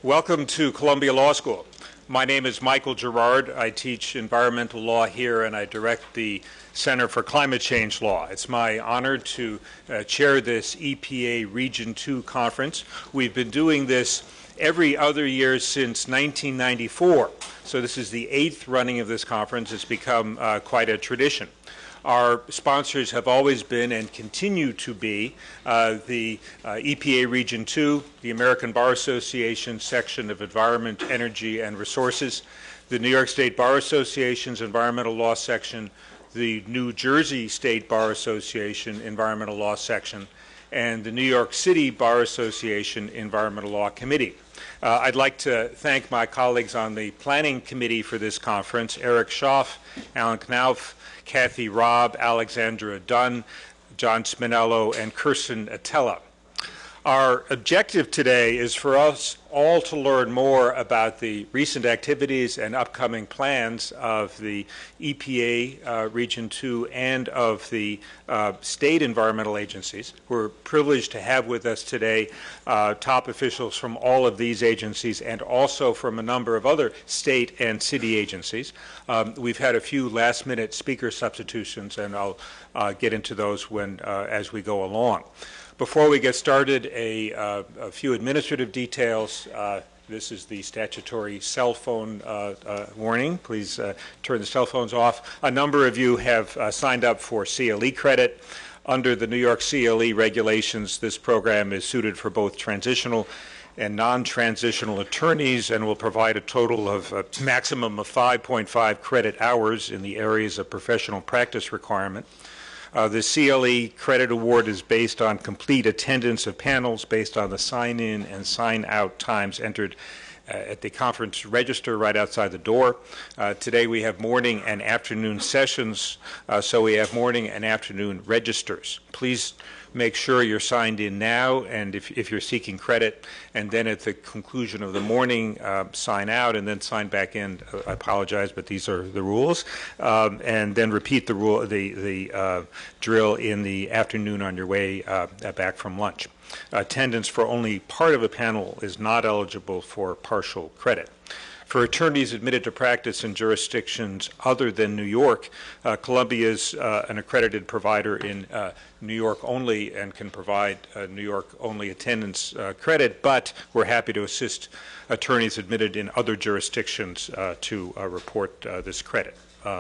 Welcome to Columbia Law School. My name is Michael Gerard. I teach environmental law here and I direct the Center for Climate Change Law. It's my honor to chair this EPA Region 2 conference. We've been doing this every other year since 1994. So this is the 8th running of this conference. It's become quite a tradition. Our sponsors have always been and continue to be the EPA Region 2, the American Bar Association section of Environment, Energy, and Resources, the New York State Bar Association's Environmental Law section, the New Jersey State Bar Association Environmental Law section, and the New York City Bar Association Environmental Law Committee. I'd like to thank my colleagues on the planning committee for this conference, Eric Schaaf, Alan Knauf, Kathy Robb, Alexandra Dunn, John Spinello, and Kirsten Attella. Our objective today is for us all to learn more about the recent activities and upcoming plans of the EPA Region 2 and of the state environmental agencies. We're privileged to have with us today top officials from all of these agencies and also from a number of other state and city agencies. We've had a few last-minute speaker substitutions, and I'll get into those as we go along. Before we get started, a few administrative details. This is the statutory cell phone warning. Please turn the cell phones off. A number of you have signed up for CLE credit. Under the New York CLE regulations, this program is suited for both transitional and non-transitional attorneys and will provide a total of a maximum of 5.5 credit hours in the areas of professional practice requirement. The CLE credit award is based on complete attendance of panels based on the sign-in and sign-out times entered at the conference register right outside the door. Today we have morning and afternoon sessions, so we have morning and afternoon registers. Please make sure you're signed in now, and if you're seeking credit, and then at the conclusion of the morning, sign out and then sign back in. I apologize, but these are the rules. And then repeat the drill in the afternoon on your way back from lunch. Attendance for only part of a panel is not eligible for partial credit. For attorneys admitted to practice in jurisdictions other than New York, Columbia is an accredited provider in New York only and can provide New York only attendance credit, but we're happy to assist attorneys admitted in other jurisdictions to report this credit.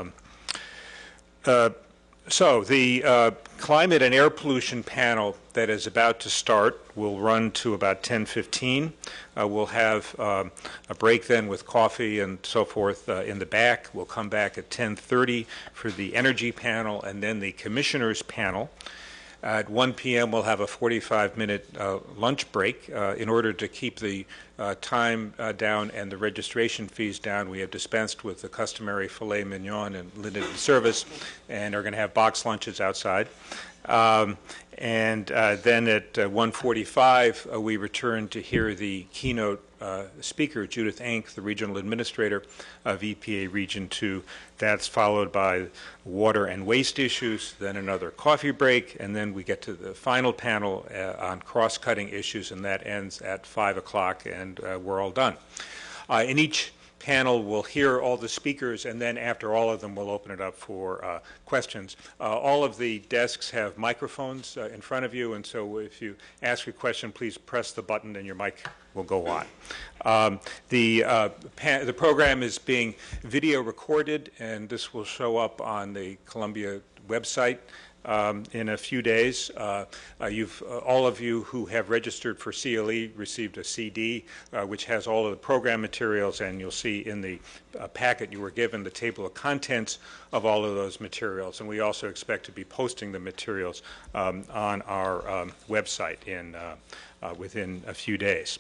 So the climate and air pollution panel that is about to start will run to about 10:15. We'll have a break then with coffee and so forth in the back. We'll come back at 10:30 for the energy panel and then the commissioners panel. At 1 p.m. we'll have a 45-minute lunch break. In order to keep the time down and the registration fees down, we have dispensed with the customary filet mignon and limited service and are going to have box lunches outside. And then at 1:45 we return to hear the keynote speaker, Judith Enck, the regional administrator of EPA Region 2. That's followed by water and waste issues, then another coffee break, and then we get to the final panel on cross-cutting issues, and that ends at 5 o'clock, and we're all done. In each panel we'll hear all the speakers, and then after all of them we'll open it up for questions. All of the desks have microphones in front of you, and so if you ask a question, please press the button and your mic will go on. The program is being video recorded, and this will show up on the Columbia website in a few days. All of you who have registered for CLE received a CD which has all of the program materials, and you'll see in the packet you were given the table of contents of all of those materials. And we also expect to be posting the materials on our website within a few days.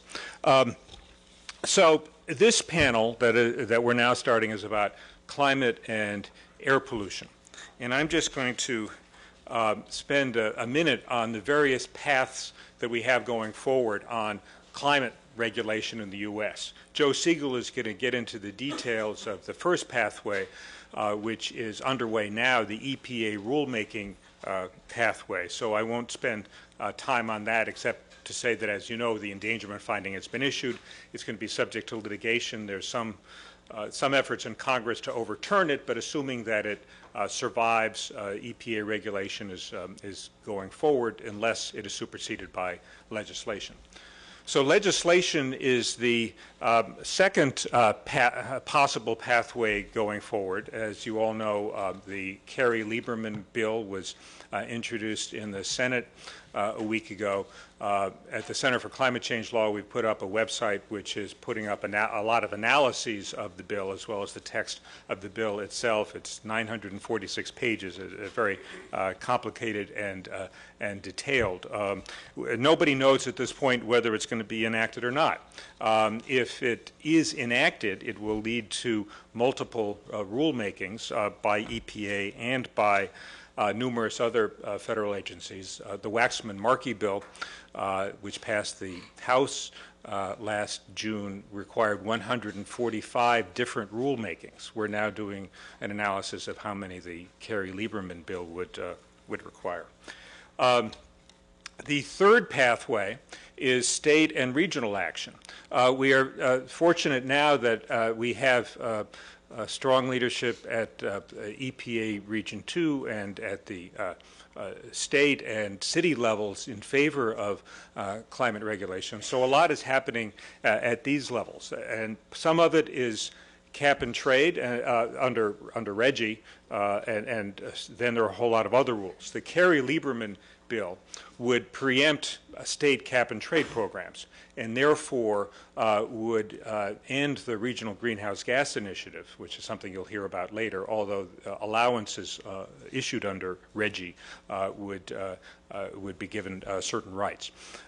So this panel that we're now starting is about climate and air pollution. And I'm just going to spend a minute on the various paths that we have going forward on climate regulation in the U.S. Joe Siegel is going to get into the details of the first pathway, which is underway now, the EPA rulemaking pathway. So I won't spend time on that except to say that, as you know, the endangerment finding has been issued. It's going to be subject to litigation. There's some efforts in Congress to overturn it, but assuming that it survives, EPA regulation is going forward unless it is superseded by legislation. So legislation is the second possible pathway going forward. As you all know, the Kerry-Lieberman bill was introduced in the Senate a week ago. At the Center for Climate Change Law, we put up a website which is putting up a lot of analyses of the bill as well as the text of the bill itself. It's 946 pages, very complicated and detailed. Nobody knows at this point whether it's going to be enacted or not. If it is enacted, it will lead to multiple rulemakings by EPA and by numerous other federal agencies. The Waxman-Markey bill, which passed the House last June, required 145 different rulemakings. We're now doing an analysis of how many the Kerry-Lieberman bill would require. The third pathway is state and regional action. We are fortunate now that we have strong leadership at EPA Region 2 and at the state and city levels in favor of climate regulation. So a lot is happening at these levels, and some of it is cap and trade under RGGI, and then there are a whole lot of other rules. The Kerry-Lieberman bill would preempt state cap and trade programs, and therefore would end the regional greenhouse gas initiative, which is something you'll hear about later, although allowances issued under RGGI would be given certain rights.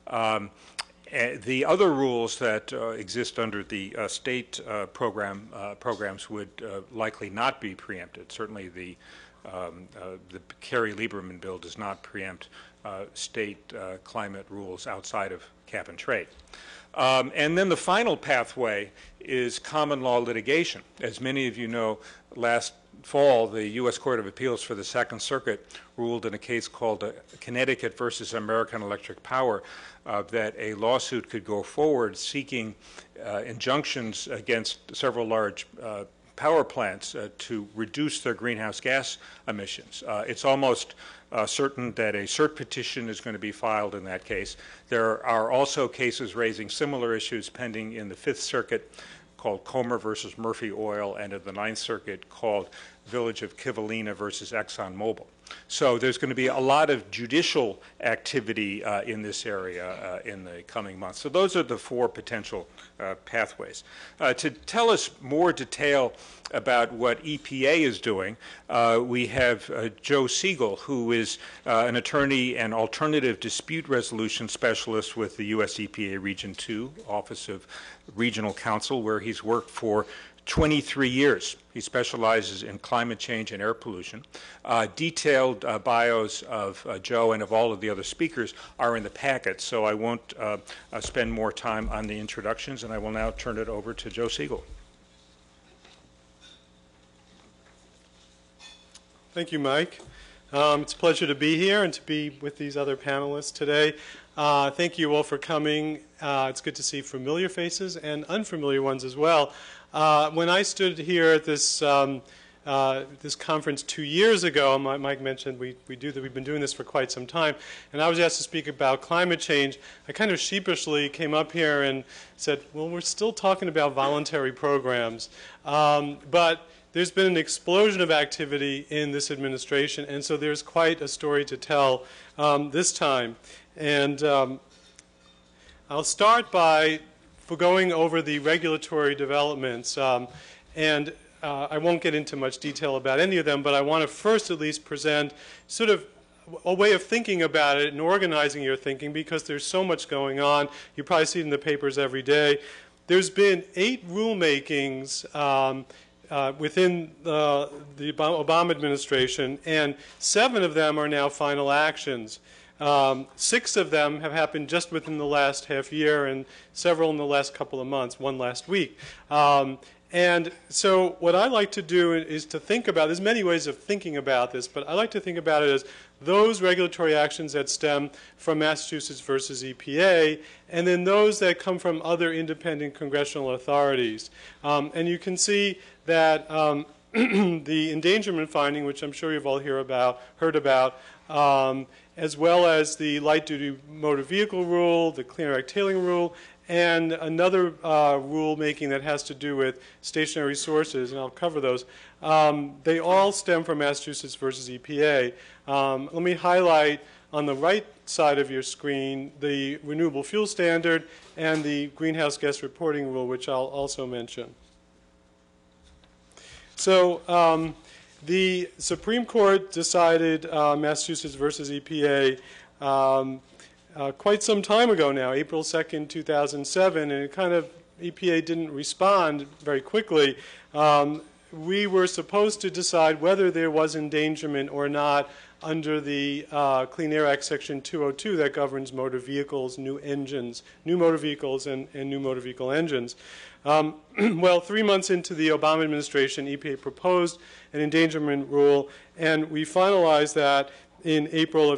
The other rules that exist under the state programs would likely not be preempted. Certainly the Kerry-Lieberman bill does not preempt state climate rules outside of cap and trade. And then the final pathway is common law litigation. As many of you know, last fall, the U.S. Court of Appeals for the Second Circuit ruled in a case called Connecticut versus American Electric Power that a lawsuit could go forward seeking injunctions against several large power plants to reduce their greenhouse gas emissions. It's almost certain that a cert petition is going to be filed in that case. There are also cases raising similar issues pending in the Fifth Circuit called Comer versus Murphy Oil, and in the Ninth Circuit called Village of Kivalina versus ExxonMobil. So there's going to be a lot of judicial activity in this area in the coming months. So those are the four potential pathways. To tell us more detail about what EPA is doing, we have Joe Siegel, who is an attorney and alternative dispute resolution specialist with the U.S. EPA Region 2, Office of Regional Counsel, where he's worked for 23 years. He specializes in climate change and air pollution. Detailed bios of Joe and of all of the other speakers are in the packet, so I won't spend more time on the introductions, and I will now turn it over to Joe Siegel. Thank you, Mike. It's a pleasure to be here and to be with these other panelists today. Thank you all for coming. It's good to see familiar faces and unfamiliar ones as well. When I stood here at this this conference 2 years ago, Mike mentioned we've been doing this for quite some time, and I was asked to speak about climate change. I kind of sheepishly came up here and said, well, we're still talking about voluntary programs, but there's been an explosion of activity in this administration, and so there's quite a story to tell this time. And I'll start by going over the regulatory developments. I won't get into much detail about any of them, but I want to first at least present sort of a way of thinking about it and organizing your thinking, because there's so much going on. You probably see it in the papers every day. There's been 8 rulemakings within the Obama administration, and 7 of them are now final actions. 6 of them have happened just within the last half year, and several in the last couple of months, one last week. And so what I like to do is to think about, there's many ways of thinking about this, but I like to think about it as those regulatory actions that stem from Massachusetts versus EPA, and then those that come from other independent congressional authorities. And you can see that the endangerment finding, which I'm sure you've all heard about, as well as the light-duty motor vehicle rule, the Clean Air Act tailing rule, and another rulemaking that has to do with stationary sources, and I'll cover those. They all stem from Massachusetts versus EPA. Let me highlight on the right side of your screen the renewable fuel standard and the greenhouse gas reporting rule, which I'll also mention. So the Supreme Court decided Massachusetts versus EPA quite some time ago now, April 2nd, 2007, and EPA didn't respond very quickly. We were supposed to decide whether there was endangerment or not under the Clean Air Act Section 202 that governs motor vehicles, new engines, new motor vehicles and new motor vehicle engines. Well, 3 months into the Obama administration, EPA proposed an endangerment rule, and we finalized that in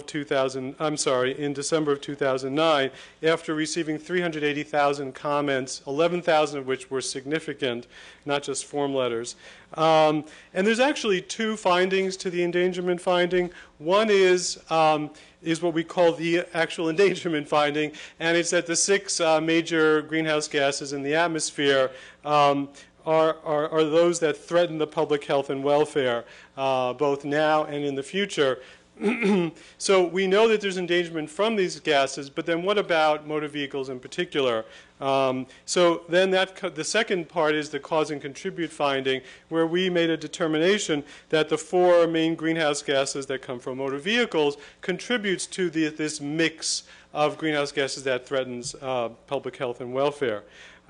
December of 2009, after receiving 380,000 comments, 11,000 of which were significant, not just form letters. And there's actually two findings to the endangerment finding. One is what we call the actual endangerment finding, and it's that the 6 major greenhouse gases in the atmosphere are those that threaten the public health and welfare, both now and in the future. So we know that there's endangerment from these gases, but then what about motor vehicles in particular? So then the second part is the cause and contribute finding, where we made a determination that the 4 main greenhouse gases that come from motor vehicles contributes to this mix of greenhouse gases that threatens public health and welfare.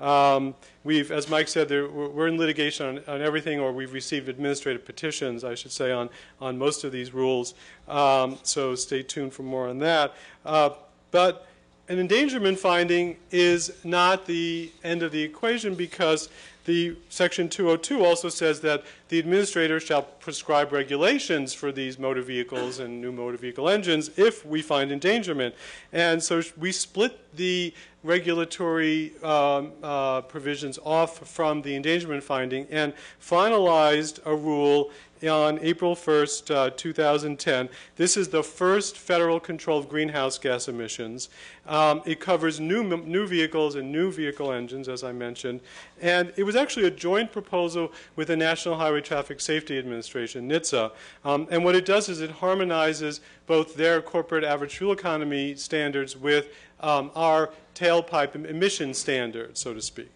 As Mike said, we're in litigation on everything, or we've received administrative petitions, I should say, on most of these rules. So stay tuned for more on that. But an endangerment finding is not the end of the equation, because the Section 202 also says that the administrator shall prescribe regulations for these motor vehicles and new motor vehicle engines if we find endangerment. And so we split the regulatory provisions off from the endangerment finding and finalized a rule on April 1st, 2010. This is the first federal control of greenhouse gas emissions. It covers new vehicles and new vehicle engines, as I mentioned. And it was actually a joint proposal with the National Highway Traffic Safety Administration, NHTSA. And what it does is it harmonizes both their corporate average fuel economy standards with our tailpipe emission standards, so to speak.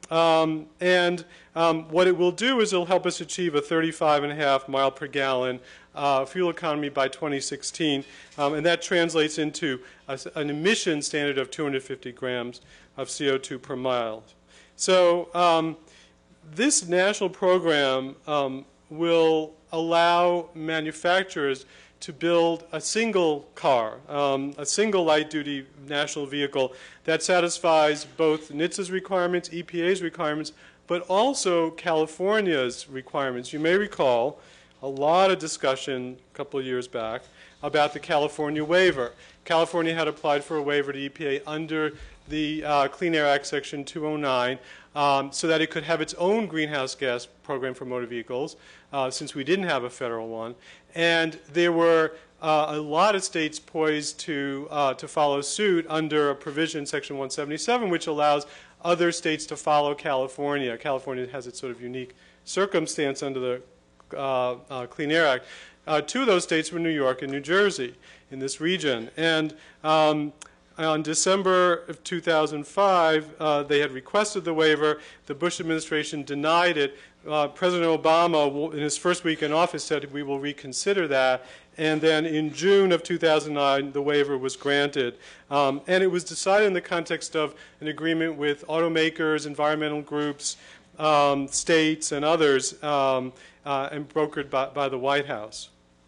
What it will do is it'll help us achieve a 35.5 mile per gallon fuel economy by 2016, and that translates into an emission standard of 250 grams of CO2 per mile. So this national program will allow manufacturers to build a single car, a single light-duty national vehicle that satisfies both NHTSA's requirements, EPA's requirements, but also California's requirements. You may recall a lot of discussion a couple of years back about the California waiver. California had applied for a waiver to EPA under the Clean Air Act Section 209 so that it could have its own greenhouse gas program for motor vehicles, since we didn't have a federal one. And there were a lot of states poised to follow suit under a provision, Section 177, which allows other states to follow California. California has its sort of unique circumstance under the Clean Air Act. 2 of those states were New York and New Jersey in this region. And on December of 2005, they had requested the waiver. The Bush administration denied it. President Obama, in his first week in office, said we will reconsider that. And then in June of 2009, the waiver was granted. And it was decided in the context of an agreement with automakers, environmental groups, states, and others, and brokered by the White House.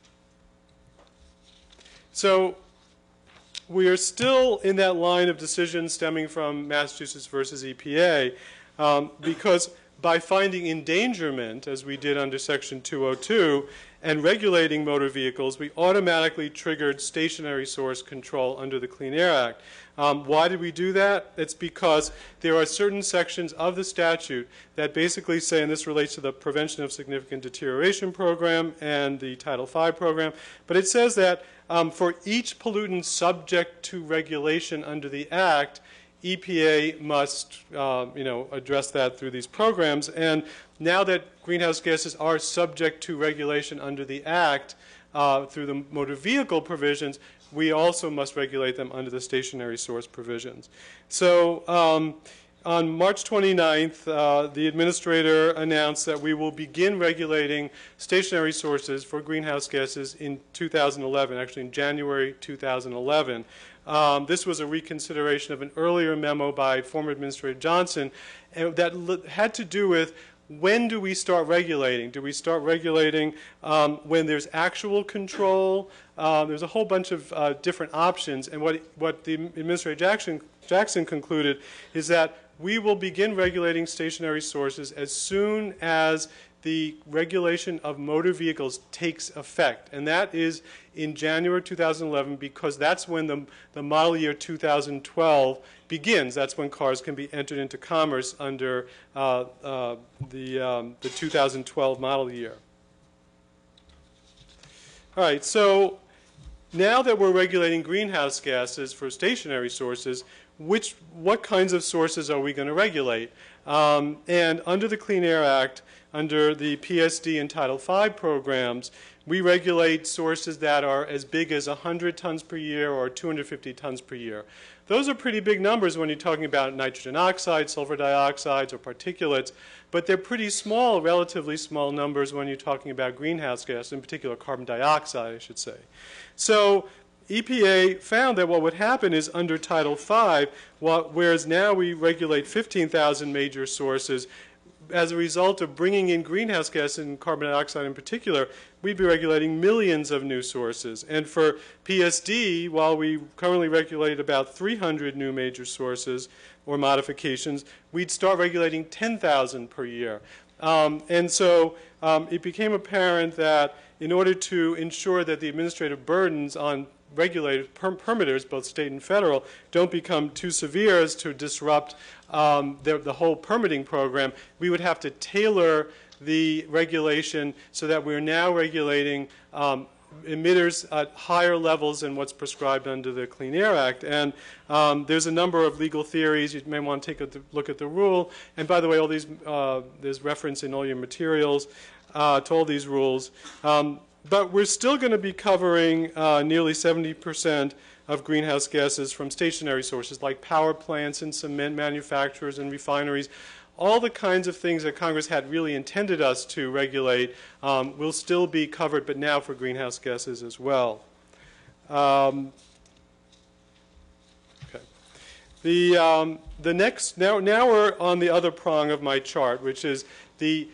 So we are still in that line of decisions stemming from Massachusetts versus EPA, because by finding endangerment, as we did under Section 202, and regulating motor vehicles, we automatically triggered stationary source control under the Clean Air Act. Why did we do that? It's because there are certain sections of the statute that basically say, and this relates to the Prevention of Significant Deterioration program and the Title V program, but it says that for each pollutant subject to regulation under the Act, EPA must address that through these programs. And now that greenhouse gases are subject to regulation under the Act through the motor vehicle provisions, we also must regulate them under the stationary source provisions. So on March 29th, the administrator announced that we will begin regulating stationary sources for greenhouse gases in 2011, actually in January 2011. This was a reconsideration of an earlier memo by former Administrator Johnson that had to do with when do we start regulating? Do we start regulating when there's actual control? There's a whole bunch of different options. And what the Administrator Jackson concluded is that we will begin regulating stationary sources as soon as the regulation of motor vehicles takes effect. And that is in January 2011 because that's when the model year 2012 begins. That's when cars can be entered into commerce under the 2012 model year. All right, so now that we're regulating greenhouse gases for stationary sources, what kinds of sources are we going to regulate? And under the Clean Air Act, under the PSD and Title V programs, we regulate sources that are as big as 100 tons per year or 250 tons per year. Those are pretty big numbers when you're talking about nitrogen oxides, sulfur dioxides, or particulates, but they're pretty small, relatively small numbers when you're talking about greenhouse gas, in particular carbon dioxide, I should say. So EPA found that what would happen is under Title V, whereas now we regulate 15,000 major sources, as a result of bringing in greenhouse gas and carbon dioxide in particular, we'd be regulating millions of new sources. And for PSD, while we currently regulate about 300 new major sources or modifications, we'd start regulating 10,000 per year. And so it became apparent that in order to ensure that the administrative burdens on regulators, permitters, both state and federal, don't become too severe as to disrupt the whole permitting program, we would have to tailor the regulation so that we're now regulating emitters at higher levels than what's prescribed under the Clean Air Act. And there's a number of legal theories. You may want to take a look at the rule. And by the way, all these there's reference in all your materials to all these rules. But we're still going to be covering nearly 70% of greenhouse gases from stationary sources like power plants and cement manufacturers and refineries. All the kinds of things that Congress had really intended us to regulate will still be covered, but now for greenhouse gases as well. Okay. The next now we're on the other prong of my chart, which is the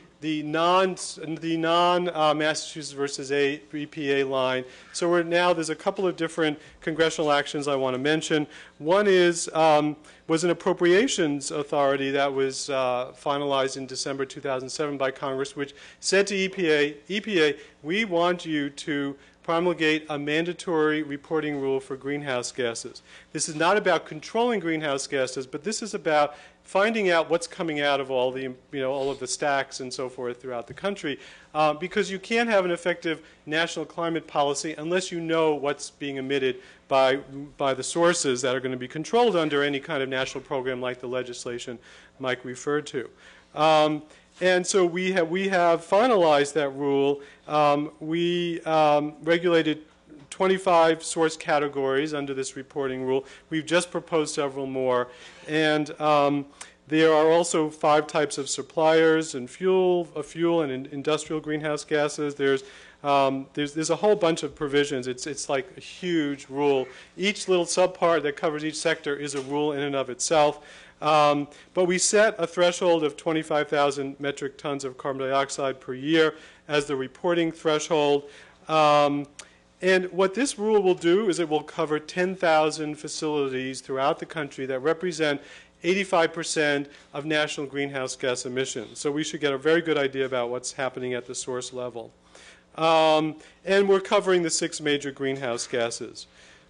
non-Massachusetts versus EPA line. So there's a couple of different congressional actions I want to mention. One was an appropriations authority that was finalized in December 2007 by Congress, which said to EPA, we want you to promulgate a mandatory reporting rule for greenhouse gases. This is not about controlling greenhouse gases, but this is about finding out what's coming out of all of the stacks and so forth throughout the country, because you can't have an effective national climate policy unless you know what's being emitted by the sources that are going to be controlled under any kind of national program like the legislation Mike referred to. And so we have finalized that rule. We regulated 25 source categories under this reporting rule. We've just proposed several more. And there are also 5 types of suppliers and fuel and industrial greenhouse gases. There's a whole bunch of provisions. It's like a huge rule. Each little subpart that covers each sector is a rule in and of itself. But we set a threshold of 25,000 metric tons of carbon dioxide per year as the reporting threshold. And what this rule will do is it will cover 10,000 facilities throughout the country that represent 85% of national greenhouse gas emissions. So we should get a very good idea about what's happening at the source level. And we're covering the 6 major greenhouse gases.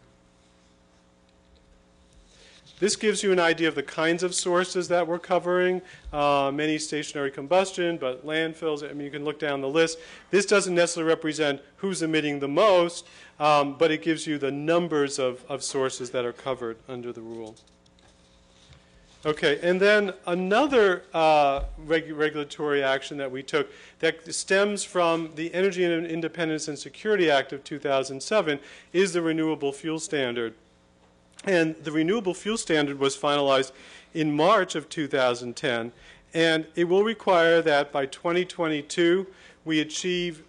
This gives you an idea of the kinds of sources that we're covering. Many stationary combustion, but landfills, I mean, you can look down the list. This doesn't necessarily represent who's emitting the most, but it gives you the numbers of sources that are covered under the rule. Okay, and then another regulatory action that we took that stems from the Energy Independence and Security Act of 2007 is the Renewable Fuel Standard. And the Renewable Fuel Standard was finalized in March of 2010, and it will require that by 2022 we achieve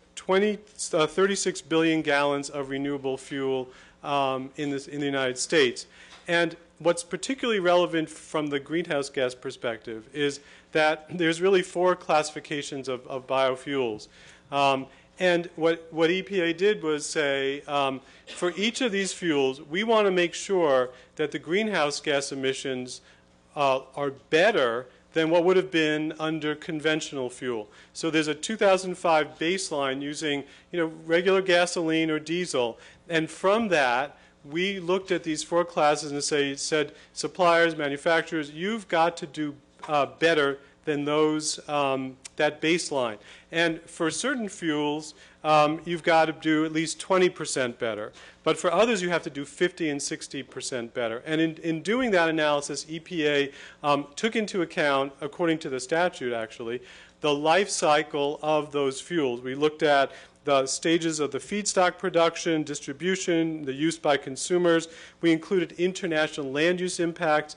36 billion gallons of renewable fuel in the United States. And what's particularly relevant from the greenhouse gas perspective is that there's really 4 classifications of biofuels. And what EPA did was say, for each of these fuels, we want to make sure that the greenhouse gas emissions are better than what would have been under conventional fuel. So there's a 2005 baseline using, regular gasoline or diesel, and from that, we looked at these 4 classes and said, suppliers, manufacturers, you've got to do better than those that baseline. And for certain fuels, you've got to do at least 20% better. But for others, you have to do 50 and 60% better. And in doing that analysis, EPA took into account, according to the statute actually, the life cycle of those fuels. We looked at the stages of the feedstock production, distribution, the use by consumers. We included international land use impacts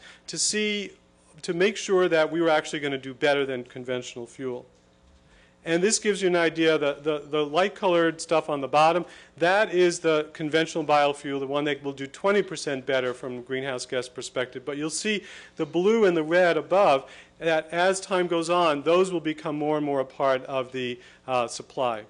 to make sure that we were actually going to do better than conventional fuel. And this gives you an idea, the light-colored stuff on the bottom, that is the conventional biofuel, the one that will do 20% better from a greenhouse gas perspective. But you'll see the blue and the red above, that as time goes on, those will become more and more a part of the supply.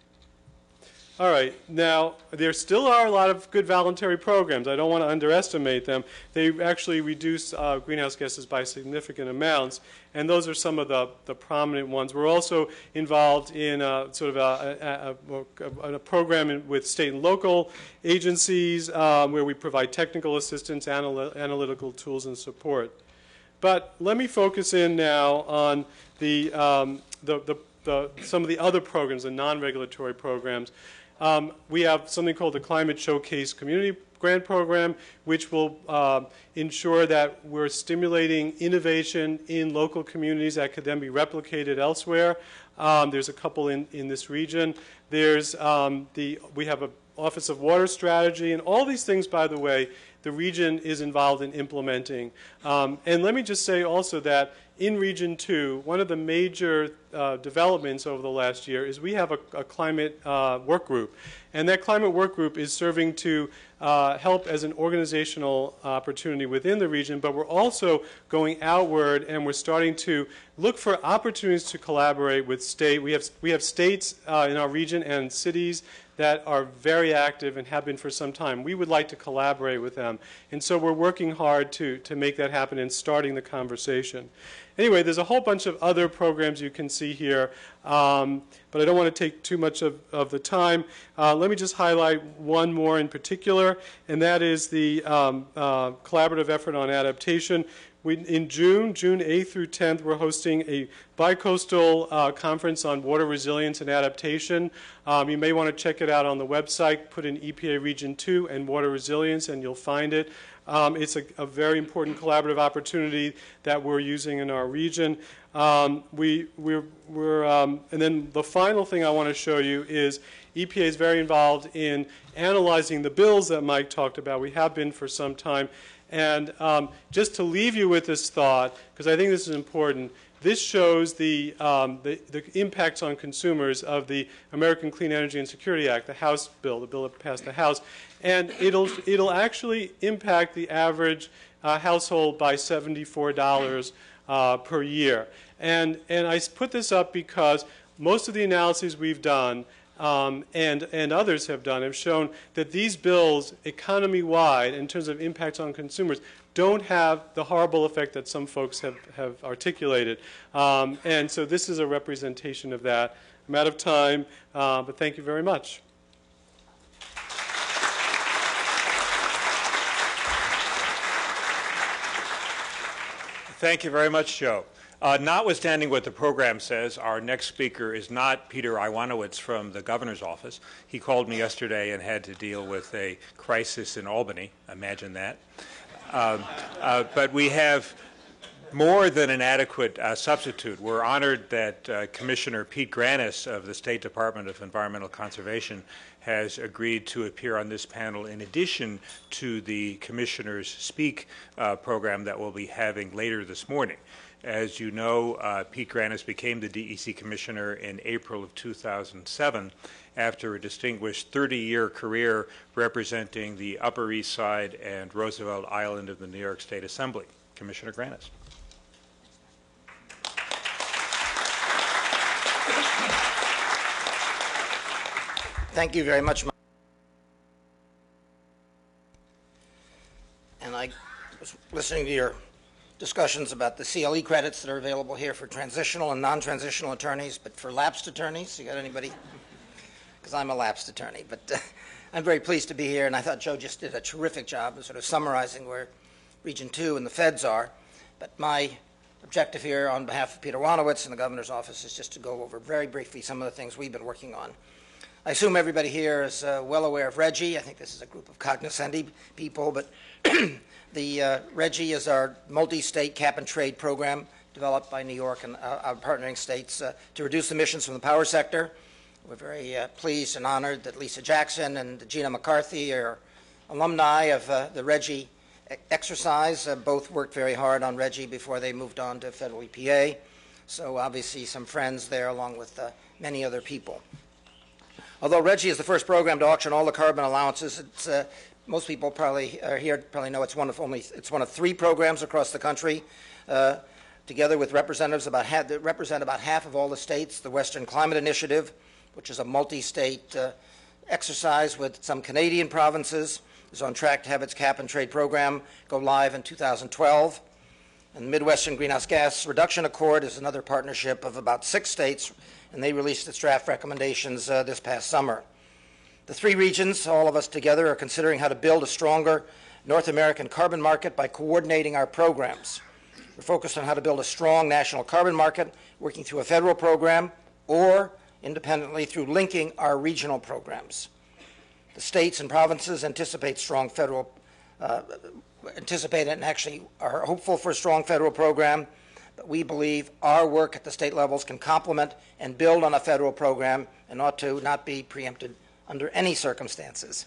All right, now there still are a lot of good voluntary programs. I don't want to underestimate them. They actually reduce greenhouse gases by significant amounts, and those are some of the prominent ones. We're also involved in sort of a program with state and local agencies where we provide technical assistance, analytical tools, and support. But let me focus in now on some of the other programs, the non-regulatory programs. We have something called the Climate Showcase Community Grant Program, which will ensure that we're stimulating innovation in local communities that could then be replicated elsewhere. There's a couple in this region. There's we have an Office of Water Strategy, and all these things, by the way, the region is involved in implementing. And let me just say also that in Region 2, one of the major developments over the last year is we have a climate work group. And that climate work group is serving to help as an organizational opportunity within the region, but we're also going outward and we're starting to look for opportunities to collaborate with state. We have states in our region and cities that are very active and have been for some time. We would like to collaborate with them. And so we're working hard to make that happen and starting the conversation. Anyway, there's a whole bunch of other programs you can see here, but I don't want to take too much of the time. Let me just highlight one more in particular, and that is the collaborative effort on adaptation. In June 8th through 10th, we're hosting a bicoastal conference on water resilience and adaptation. You may want to check it out on the website. Put in EPA Region 2 and water resilience, and you'll find it. It's a very important collaborative opportunity that we're using in our region. And then the final thing I want to show you is EPA is very involved in analyzing the bills that Mike talked about. We have been for some time. And just to leave you with this thought, because I think this is important, this shows the impacts on consumers of the American Clean Energy and Security Act, the House bill, the bill that passed the House. And it'll actually impact the average household by $74 per year. And I put this up because most of the analyses we've done and others have done, have shown that these bills, economy-wide, in terms of impacts on consumers, don't have the horrible effect that some folks have articulated. And so this is a representation of that. I'm out of time, but thank you very much. Thank you very much, Joe. Notwithstanding what the program says, our next speaker is not Peter Iwanowitz from the governor's office. He called me yesterday and had to deal with a crisis in Albany. Imagine that. But we have more than an adequate substitute. We're honored that Commissioner Pete Granis of the State Department of Environmental Conservation has agreed to appear on this panel in addition to the Commissioners Speak program that we'll be having later this morning. As you know, Pete Granis became the DEC Commissioner in April of 2007 after a distinguished 30-year career representing the Upper East Side and Roosevelt Island of the New York State Assembly. Commissioner Granis. Thank you very much, Mike. And I was listening to your discussions about the CLE credits that are available here for transitional and non-transitional attorneys, but for lapsed attorneys, you got anybody? Because I'm a lapsed attorney, but I'm very pleased to be here, and I thought Joe just did a terrific job of sort of summarizing where Region 2 and the feds are. But my objective here on behalf of Peter Iwanowitz and the governor's office is just to go over very briefly some of the things we've been working on. I assume everybody here is well aware of RGGI. I think this is a group of cognoscenti people, but the RGGI is our multi-state cap-and-trade program developed by New York and our partnering states to reduce emissions from the power sector. We're very pleased and honored that Lisa Jackson and Gina McCarthy are alumni of the RGGI exercise. Both worked very hard on RGGI before they moved on to federal EPA. So obviously some friends there along with many other people. Although RGGI is the first program to auction all the carbon allowances, it's, most people probably know it's one of 3 programs across the country, together with representatives that represent about half of all the states. The Western Climate Initiative, which is a multi-state exercise with some Canadian provinces, is on track to have its cap-and-trade program go live in 2012. And the Midwestern Greenhouse Gas Reduction Accord is another partnership of about 6 states, and they released its draft recommendations this past summer. The 3 regions, all of us together, are considering how to build a stronger North American carbon market by coordinating our programs. We're focused on how to build a strong national carbon market, working through a federal program or independently through linking our regional programs. The states and provinces anticipate and actually are hopeful for a strong federal program, but we believe our work at the state levels can complement and build on a federal program and ought to not be preempted under any circumstances.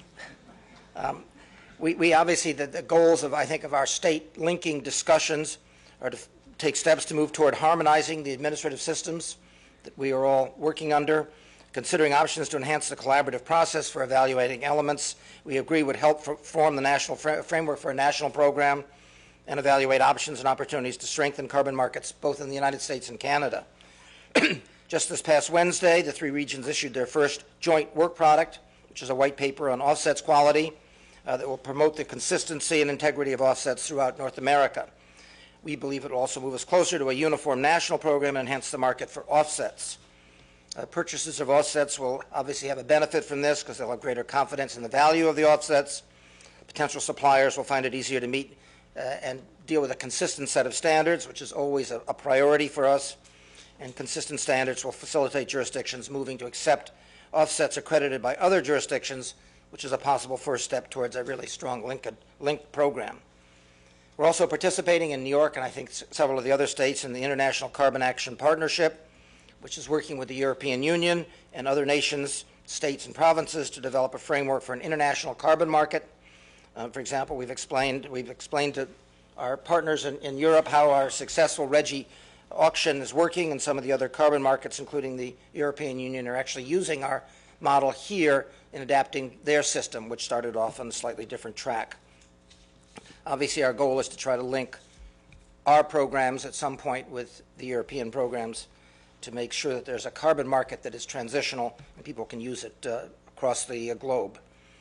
We obviously, the goals of, I think, of our state linking discussions are to take steps to move toward harmonizing the administrative systems that we are all working under, considering options to enhance the collaborative process for evaluating elements we agree would help form the national framework for a national program, and evaluate options and opportunities to strengthen carbon markets both in the United States and Canada. Just this past Wednesday, the 3 regions issued their first joint work product, which is a white paper on offsets quality that will promote the consistency and integrity of offsets throughout North America. We believe it will also move us closer to a uniform national program and enhance the market for offsets. Purchasers of offsets will obviously have a benefit from this because they'll have greater confidence in the value of the offsets. Potential suppliers will find it easier to meet and deal with a consistent set of standards, which is always a priority for us. And consistent standards will facilitate jurisdictions moving to accept offsets accredited by other jurisdictions, which is a possible first step towards a really strong linked program. We're also participating in New York and I think several of the other states in the International Carbon Action Partnership, which is working with the European Union and other nations, states, and provinces to develop a framework for an international carbon market. For example, we've explained to our partners in Europe how our successful RGGI auction is working, and some of the other carbon markets, including the European Union, are actually using our model here in adapting their system, which started off on a slightly different track. Obviously, our goal is to try to link our programs at some point with the European programs to make sure that there's a carbon market that is transitional and people can use it across the globe.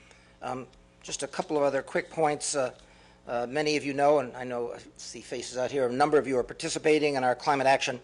Just a couple of other quick points. Many of you know, and I know I see faces out here, a number of you are participating in our climate action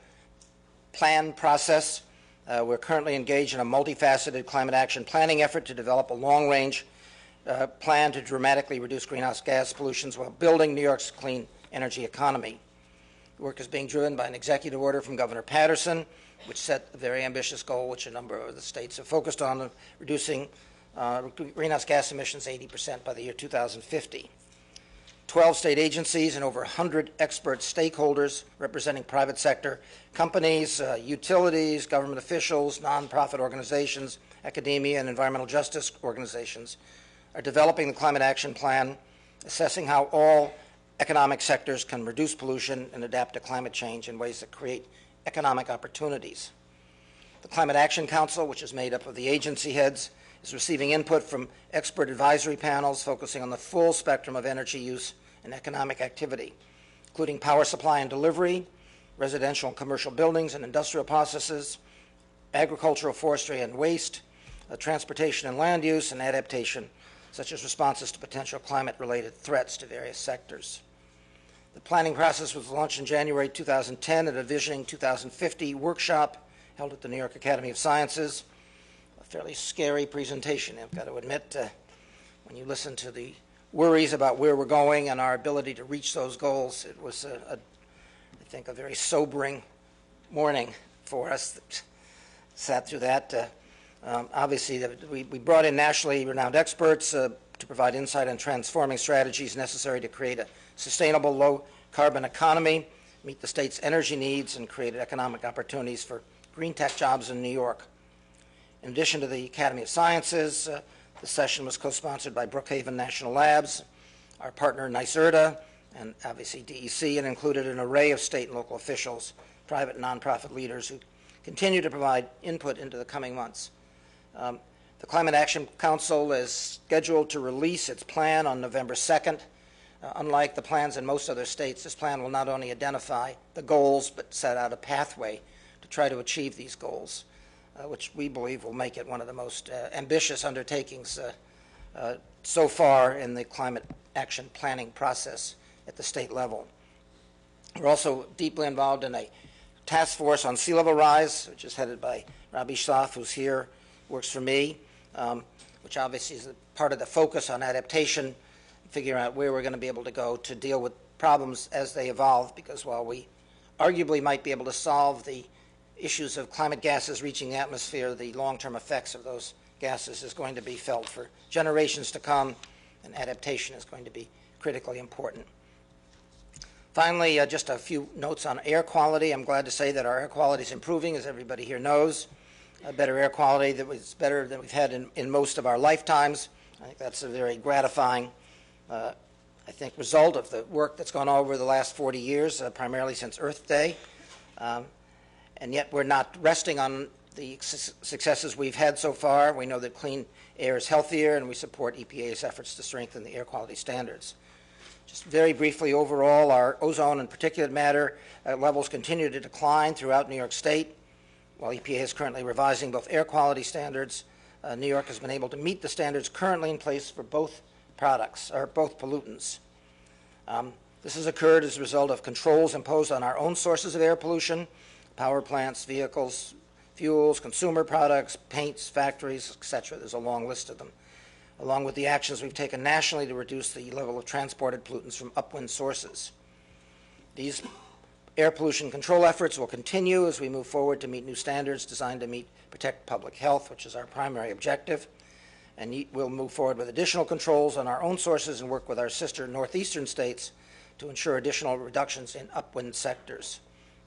plan process. We're currently engaged in a multifaceted climate action planning effort to develop a long-range plan to dramatically reduce greenhouse gas pollution while building New York's clean energy economy. The work is being driven by an executive order from Governor Patterson, which set a very ambitious goal, which a number of the states have focused on, of reducing greenhouse gas emissions 80% by the year 2050. 12 state agencies and over 100 expert stakeholders representing private sector companies, utilities, government officials, nonprofit organizations, academia, and environmental justice organizations are developing the Climate Action Plan, assessing how all economic sectors can reduce pollution and adapt to climate change in ways that create economic opportunities. The Climate Action Council, which is made up of the agency heads, is receiving input from expert advisory panels focusing on the full spectrum of energy use and economic activity, including power supply and delivery, residential and commercial buildings and industrial processes, agricultural, forestry and waste, transportation and land use, and adaptation, such as responses to potential climate-related threats to various sectors. The planning process was launched in January 2010 at a Visioning 2050 workshop held at the New York Academy of Sciences. A fairly scary presentation, I've got to admit, when you listen to the worries about where we're going and our ability to reach those goals. It was, I think, a very sobering morning for us that sat through that. Obviously, we brought in nationally renowned experts to provide insight on transforming strategies necessary to create a sustainable low-carbon economy, meet the state's energy needs, and create economic opportunities for green tech jobs in New York. In addition to the Academy of Sciences, the session was co-sponsored by Brookhaven National Labs, our partner NYSERDA, and obviously DEC, and included an array of state and local officials, private and nonprofit leaders who continue to provide input into the coming months. The Climate Action Council is scheduled to release its plan on November 2nd. Unlike the plans in most other states, this plan will not only identify the goals, but set out a pathway to try to achieve these goals, which we believe will make it one of the most ambitious undertakings so far in the climate action planning process at the state level. We're also deeply involved in a task force on sea level rise, which is headed by Robbie Schlaf, who's here, works for me, which obviously is a part of the focus on adaptation, figuring out where we're going to be able to go to deal with problems as they evolve, because while we arguably might be able to solve the issues of climate gases reaching the atmosphere, the long-term effects of those gases is going to be felt for generations to come, and adaptation is going to be critically important. Finally, just a few notes on air quality. I'm glad to say that our air quality is improving, as everybody here knows. Better air quality that was better than we've had in most of our lifetimes. I think that's a very gratifying, result of the work that's gone on over the last 40 years, primarily since Earth Day. And yet we're not resting on the successes we've had so far. We know that clean air is healthier, and we support EPA's efforts to strengthen the air quality standards. Just very briefly, overall, our ozone and particulate matter levels continue to decline throughout New York State. While EPA is currently revising both air quality standards, New York has been able to meet the standards currently in place for both products, or both pollutants. This has occurred as a result of controls imposed on our own sources of air pollution, power plants, vehicles, fuels, consumer products, paints, factories, etc. There's a long list of them, along with the actions we've taken nationally to reduce the level of transported pollutants from upwind sources. These air pollution control efforts will continue as we move forward to meet new standards designed to protect public health, which is our primary objective. And we'll move forward with additional controls on our own sources and work with our sister northeastern states to ensure additional reductions in upwind sectors.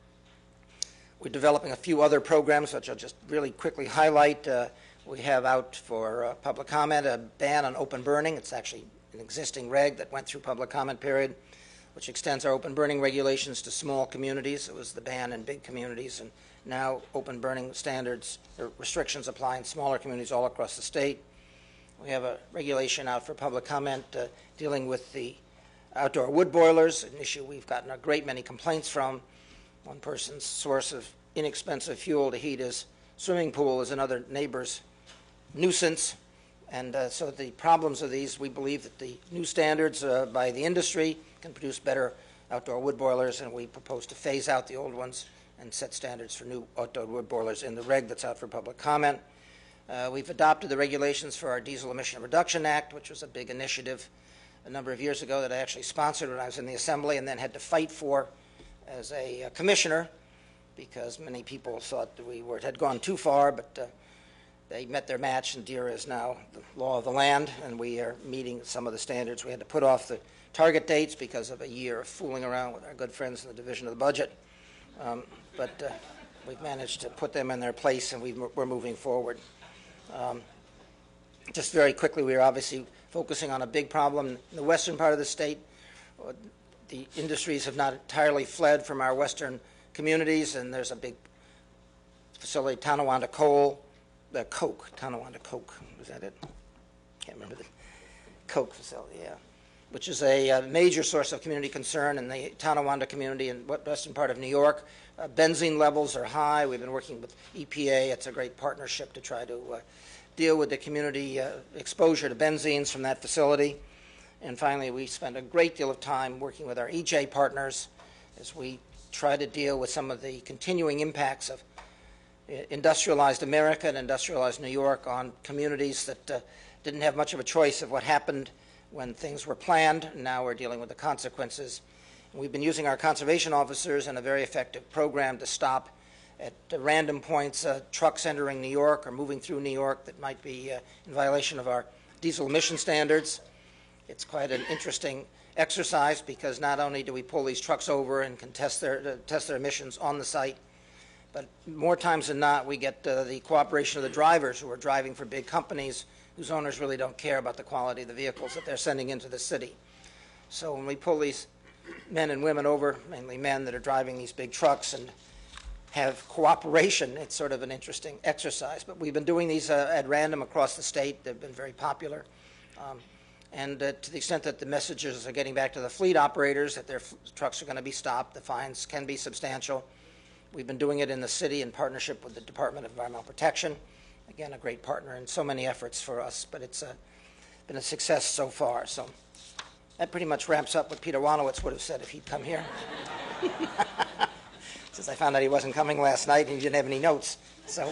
We're developing a few other programs, which I'll just really quickly highlight. We have out for public comment a ban on open burning. It's actually an existing reg that went through public comment period, which extends our open burning regulations to small communities. It was the ban in big communities, and now open burning standards or restrictions apply in smaller communities all across the state. We have a regulation out for public comment dealing with the outdoor wood boilers, an issue we've gotten a great many complaints from. One person's source of inexpensive fuel to heat his swimming pool is another neighbor's nuisance. And so the problems of these, we believe that the new standards by the industry can produce better outdoor wood boilers, and we propose to phase out the old ones and set standards for new outdoor wood boilers in the reg that's out for public comment. We've adopted the regulations for our Diesel Emission Reduction Act, which was a big initiative a number of years ago that I actually sponsored when I was in the Assembly and then had to fight for as a commissioner, because many people thought that had gone too far, but they met their match, and DERA is now the law of the land, and we are meeting some of the standards. We had to put off the target dates because of a year of fooling around with our good friends in the Division of the Budget, but we've managed to put them in their place, and we're moving forward. Just very quickly, we are obviously focusing on a big problem in the western part of the state. The industries have not entirely fled from our western communities, and there's a big facility, Tonawanda Tonawanda Coke, is that it? Can't remember the Coke facility, yeah, which is a major source of community concern in the Tonawanda community in the western part of New York. Benzene levels are high. We've been working with EPA. It's a great partnership to try to deal with the community exposure to benzenes from that facility. And finally, we spend a great deal of time working with our EJ partners as we try to deal with some of the continuing impacts of industrialized America and industrialized New York on communities that didn't have much of a choice of what happened when things were planned. Now we're dealing with the consequences. And we've been using our conservation officers in a very effective program to stop at random points trucks entering New York or moving through New York that might be in violation of our diesel emission standards. It's quite an interesting exercise because not only do we pull these trucks over and can test their emissions on the site, but more times than not, we get the cooperation of the drivers who are driving for big companies whose owners really don't care about the quality of the vehicles that they're sending into the city. So when we pull these men and women over, mainly men that are driving these big trucks and have cooperation, it's sort of an interesting exercise. But we've been doing these at random across the state. They've been very popular. And to the extent that the messages are getting back to the fleet operators that their trucks are going to be stopped, the fines can be substantial. We've been doing it in the city in partnership with the Department of Environmental Protection. Again, a great partner in so many efforts for us, but it's been a success so far. So that pretty much wraps up what Peter Wanowitz would have said if he'd come here. Since I found out he wasn't coming last night and he didn't have any notes. So.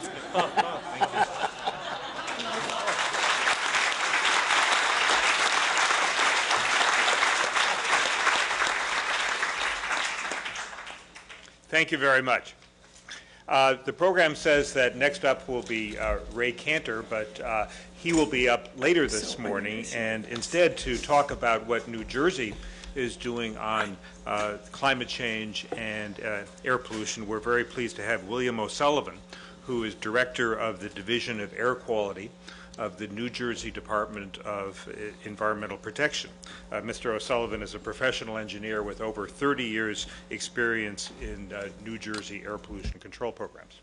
Thank you very much. The program says that next up will be Ray Cantor, but he will be up later this morning, and instead to talk about what New Jersey is doing on climate change and air pollution, we're very pleased to have William O'Sullivan, who is Director of the Division of Air Quality of the New Jersey Department of Environmental Protection. Mr. O'Sullivan is a professional engineer with over 30 years experience in New Jersey air pollution control programs.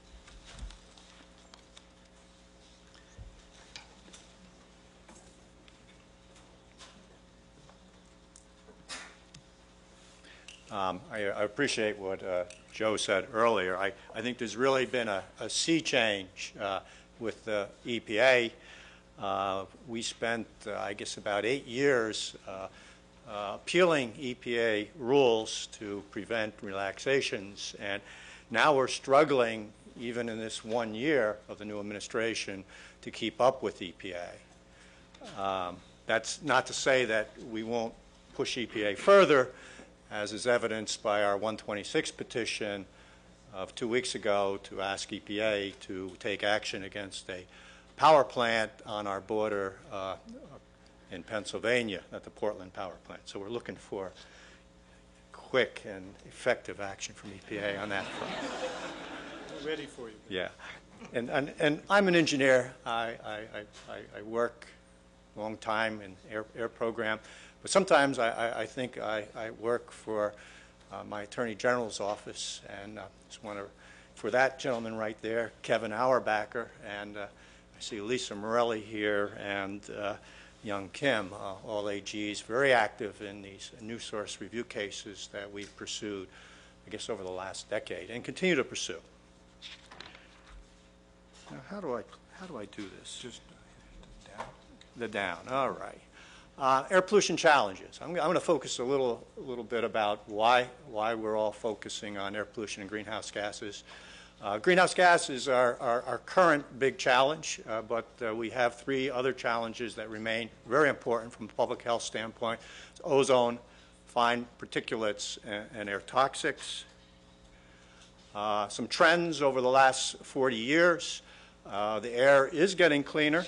I appreciate what Joe said earlier. I think there's really been a sea change with the EPA. We spent, I guess, about 8 years appealing EPA rules to prevent relaxations, and now we're struggling, even in this 1 year of the new administration, to keep up with EPA. That's not to say that we won't push EPA further, as is evidenced by our 126 petition of 2 weeks ago to ask EPA to take action against a power plant on our border in Pennsylvania, at the Portland power plant. So we're looking for quick and effective action from EPA on that front. We're ready for you. Yeah. And I'm an engineer. I work a long time in air program. But sometimes I think I work for my Attorney General's office, and just want to, for that gentleman right there, Kevin Auerbacher, and I see Lisa Morelli here, and Young Kim, all AGs, very active in these new source review cases that we've pursued I guess, over the last decade, and continue to pursue. Now, how do I do this? Just down. The down. All right. Air pollution challenges. I'm going to focus a little bit about why we're all focusing on air pollution and greenhouse gases. Greenhouse gases are our current big challenge, but we have three other challenges that remain very important from a public health standpoint: it's ozone, fine particulates, and air toxics. Some trends over the last 40 years. The air is getting cleaner.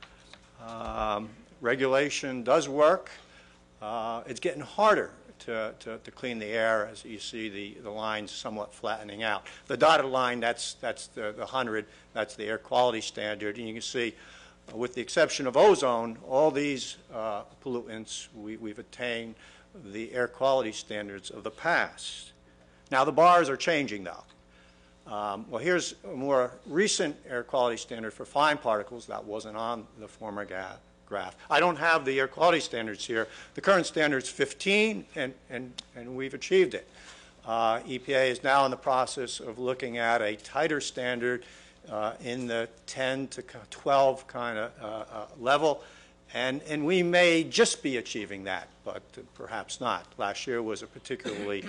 Regulation does work. It's getting harder to clean the air, as you see the lines somewhat flattening out. The dotted line, that's the 100, that's the air quality standard. And you can see, with the exception of ozone, all these pollutants, we've attained the air quality standards of the past. Now, the bars are changing, though. Well, here's a more recent air quality standard for fine particles that wasn't on the former graph. I don't have the air quality standards here. The current standard is 15, and we've achieved it. EPA is now in the process of looking at a tighter standard in the 10 to 12 kind of level, and we may just be achieving that, but perhaps not. Last year was a particularly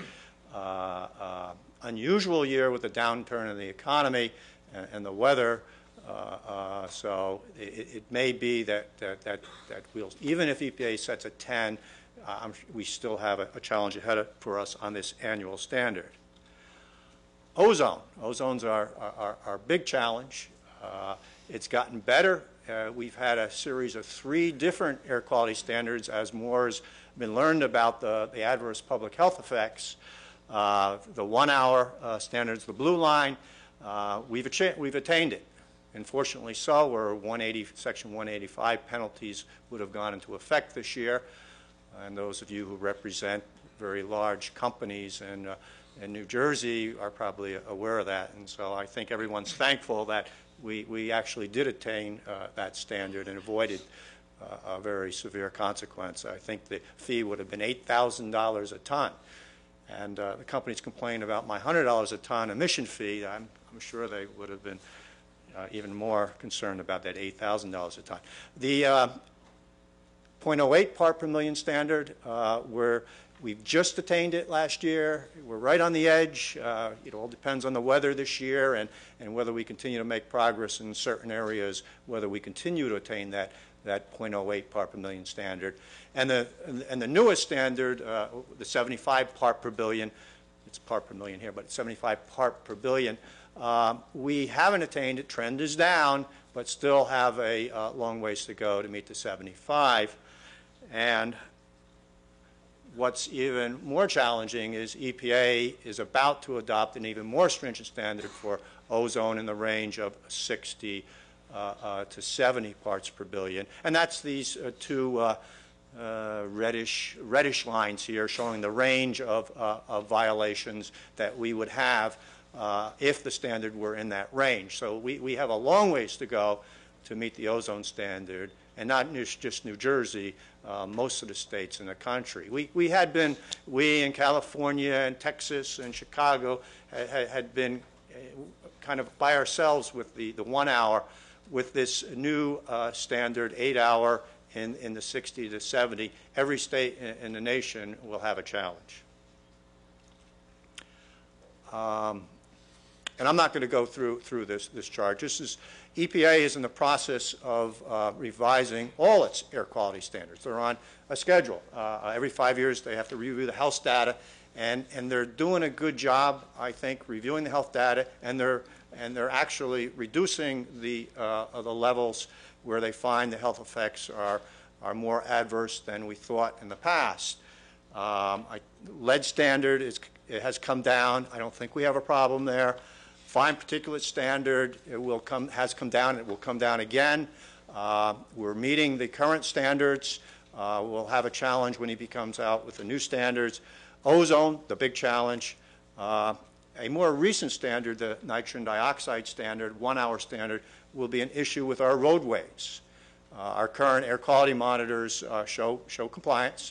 unusual year with the downturn in the economy and the weather. So it may be that we'll, even if EPA sets a 10, we still have a challenge ahead for us on this annual standard. Ozone. Ozone's our big challenge. It's gotten better. We've had a series of 3 different air quality standards as more has been learned about the adverse public health effects. The 1 hour standards, the blue line, we've attained it. Unfortunately so, where Section 185 penalties would have gone into effect this year. And those of you who represent very large companies in New Jersey are probably aware of that. And so I think everyone's thankful that we actually did attain that standard and avoided a very severe consequence. I think the fee would have been $8,000 a ton. And the companies complained about my $100 a ton emission fee. I'm sure they would have been even more concerned about that $8,000 a ton. The 0.08 part per million standard, we've just attained it last year. We're right on the edge. It all depends on the weather this year and whether we continue to make progress in certain areas, whether we continue to attain that 0.08 part per million standard. And the newest standard, the 75 part per billion, it's part per million here, but 75 part per billion, we haven't attained it. Trend is down, but still have a long ways to go to meet the 75. And what's even more challenging is EPA is about to adopt an even more stringent standard for ozone in the range of 60 to 70 parts per billion. And that's these 2 reddish lines here showing the range of violations that we would have if the standard were in that range. So we have a long ways to go to meet the ozone standard, and not just New Jersey, most of the states in the country. We in California and Texas and Chicago had been kind of by ourselves with the 1 hour. With this new standard 8 hour in the 60 to 70, every state in the nation will have a challenge. And I'm not going to go through this chart. EPA is in the process of revising all its air quality standards. They're on a schedule. Every 5 years they have to review the health data, and they're doing a good job, I think, reviewing the health data, and they're actually reducing the levels where they find the health effects are more adverse than we thought in the past. Lead standard has come down. I don't think we have a problem there. Fine particulate standard has come down. It will come down again. We're meeting the current standards. We'll have a challenge when he comes out with the new standards. Ozone, the big challenge. A more recent standard, the nitrogen dioxide standard, 1 hour standard, will be an issue with our roadways. Our current air quality monitors show compliance.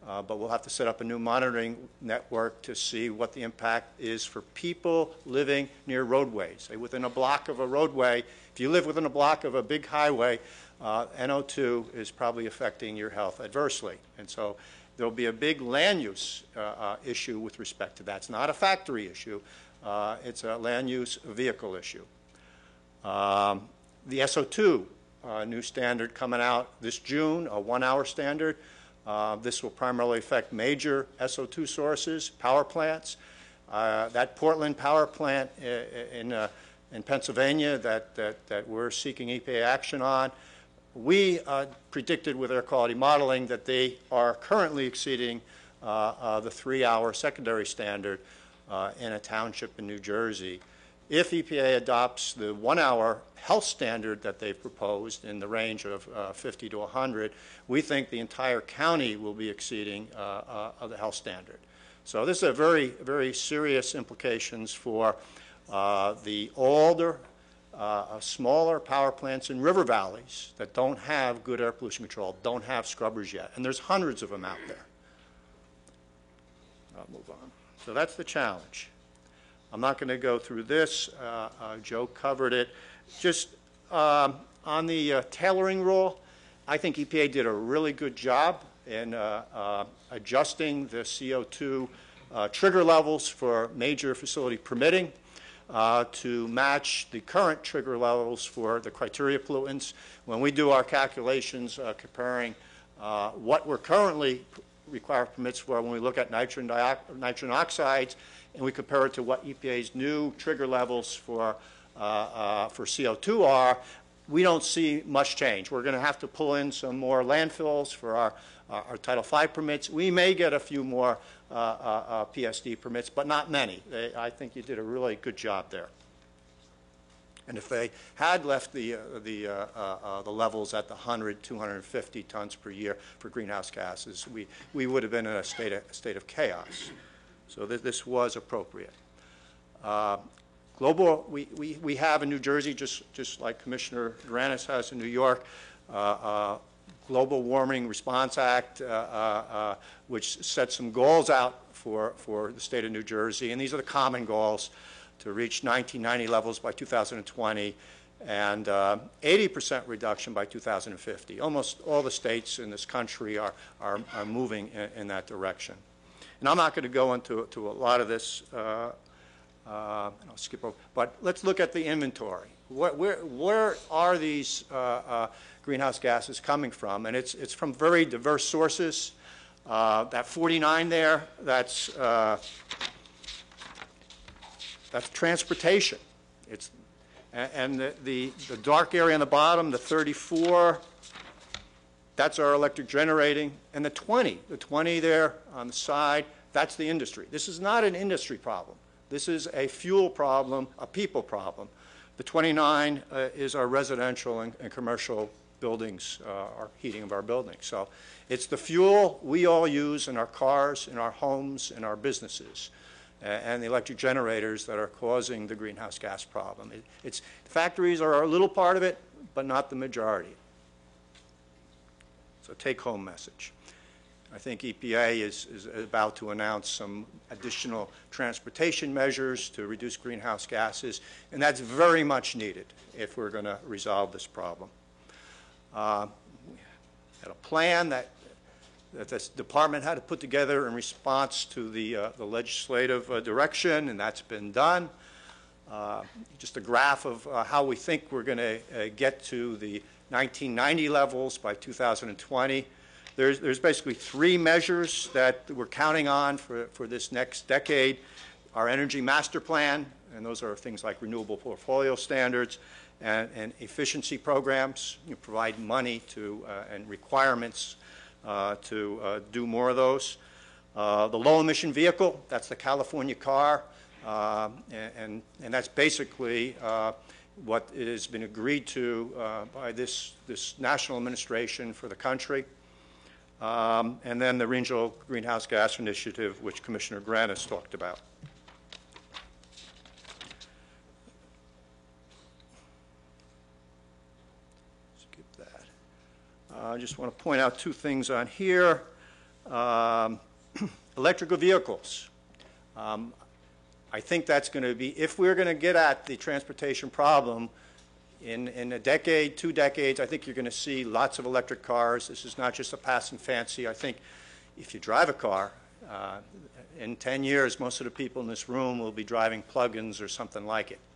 but we'll have to set up a new monitoring network to see what the impact is for people living near roadways. Say within a block of a roadway, if you live within a block of a big highway, NO2 is probably affecting your health adversely. And so there'll be a big land use issue with respect to that. It's not a factory issue. It's a land use vehicle issue. The SO2 new standard coming out this June, a 1-hour standard. This will primarily affect major SO2 sources, power plants. That Portland power plant in Pennsylvania that we're seeking EPA action on, we predicted with air quality modeling that they are currently exceeding the 3-hour secondary standard in a township in New Jersey. If EPA adopts the 1-hour health standard that they've proposed in the range of 50 to 100, we think the entire county will be exceeding the health standard. So this is a very, very serious implications for the older, smaller power plants in river valleys that don't have good air pollution control, don't have scrubbers yet. And there's hundreds of them out there. I'll move on. So that's the challenge. I'm not going to go through this. Joe covered it. Just on the tailoring rule, I think EPA did a really good job in adjusting the CO2 trigger levels for major facility permitting to match the current trigger levels for the criteria pollutants. When we do our calculations comparing what we're currently require permits for when we look at nitrogen oxides, and we compare it to what EPA's new trigger levels for CO2 are, we don't see much change. We're going to have to pull in some more landfills for our Title V permits. We may get a few more PSD permits, but not many. I think you did a really good job there. And if they had left the levels at the 100, 250 tons per year for greenhouse gases, we would have been in a state of chaos. So this was appropriate. Global, we have in New Jersey, just like Commissioner Granis has in New York, Global Warming Response Act, which sets some goals out for the state of New Jersey, and these are the common goals: to reach 1990 levels by 2020 and 80% reduction by 2050. Almost all the states in this country are moving in that direction. And I'm not going to go into a lot of this. I'll skip over. But let's look at the inventory. Where are these greenhouse gases coming from? And it's from very diverse sources. That 49 there, that's transportation. And the dark area on the bottom, the 34, that's our electric generating. And the 20 there on the side, that's the industry. This is not an industry problem. This is a fuel problem, a people problem. The 29 is our residential and commercial buildings, our heating of our buildings. So it's the fuel we all use in our cars, in our homes, in our businesses, and the electric generators that are causing the greenhouse gas problem. Factories are a little part of it, but not the majority. So take-home message. I think EPA is about to announce some additional transportation measures to reduce greenhouse gases, and that's very much needed if we're going to resolve this problem. We had a plan that this department had to put together in response to the legislative direction, and that's been done. Just a graph of how we think we're going to get to the 1990 levels by 2020. There's basically 3 measures that we're counting on for this next decade. Our energy master plan, and those are things like renewable portfolio standards and efficiency programs. You provide money to and requirements to do more of those. The low emission vehicle, that's the California car, and that's basically what has been agreed to by this national administration for the country. And then the Regional Greenhouse Gas Initiative, which Commissioner Granis talked about. Skip that. I just want to point out 2 things on here. Electrical vehicles. I think that's going to be, if we're going to get at the transportation problem in a decade, 2 decades, I think you're going to see lots of electric cars. This is not just a passing fancy. I think if you drive a car, in 10 years, most of the people in this room will be driving plug-ins or something like it.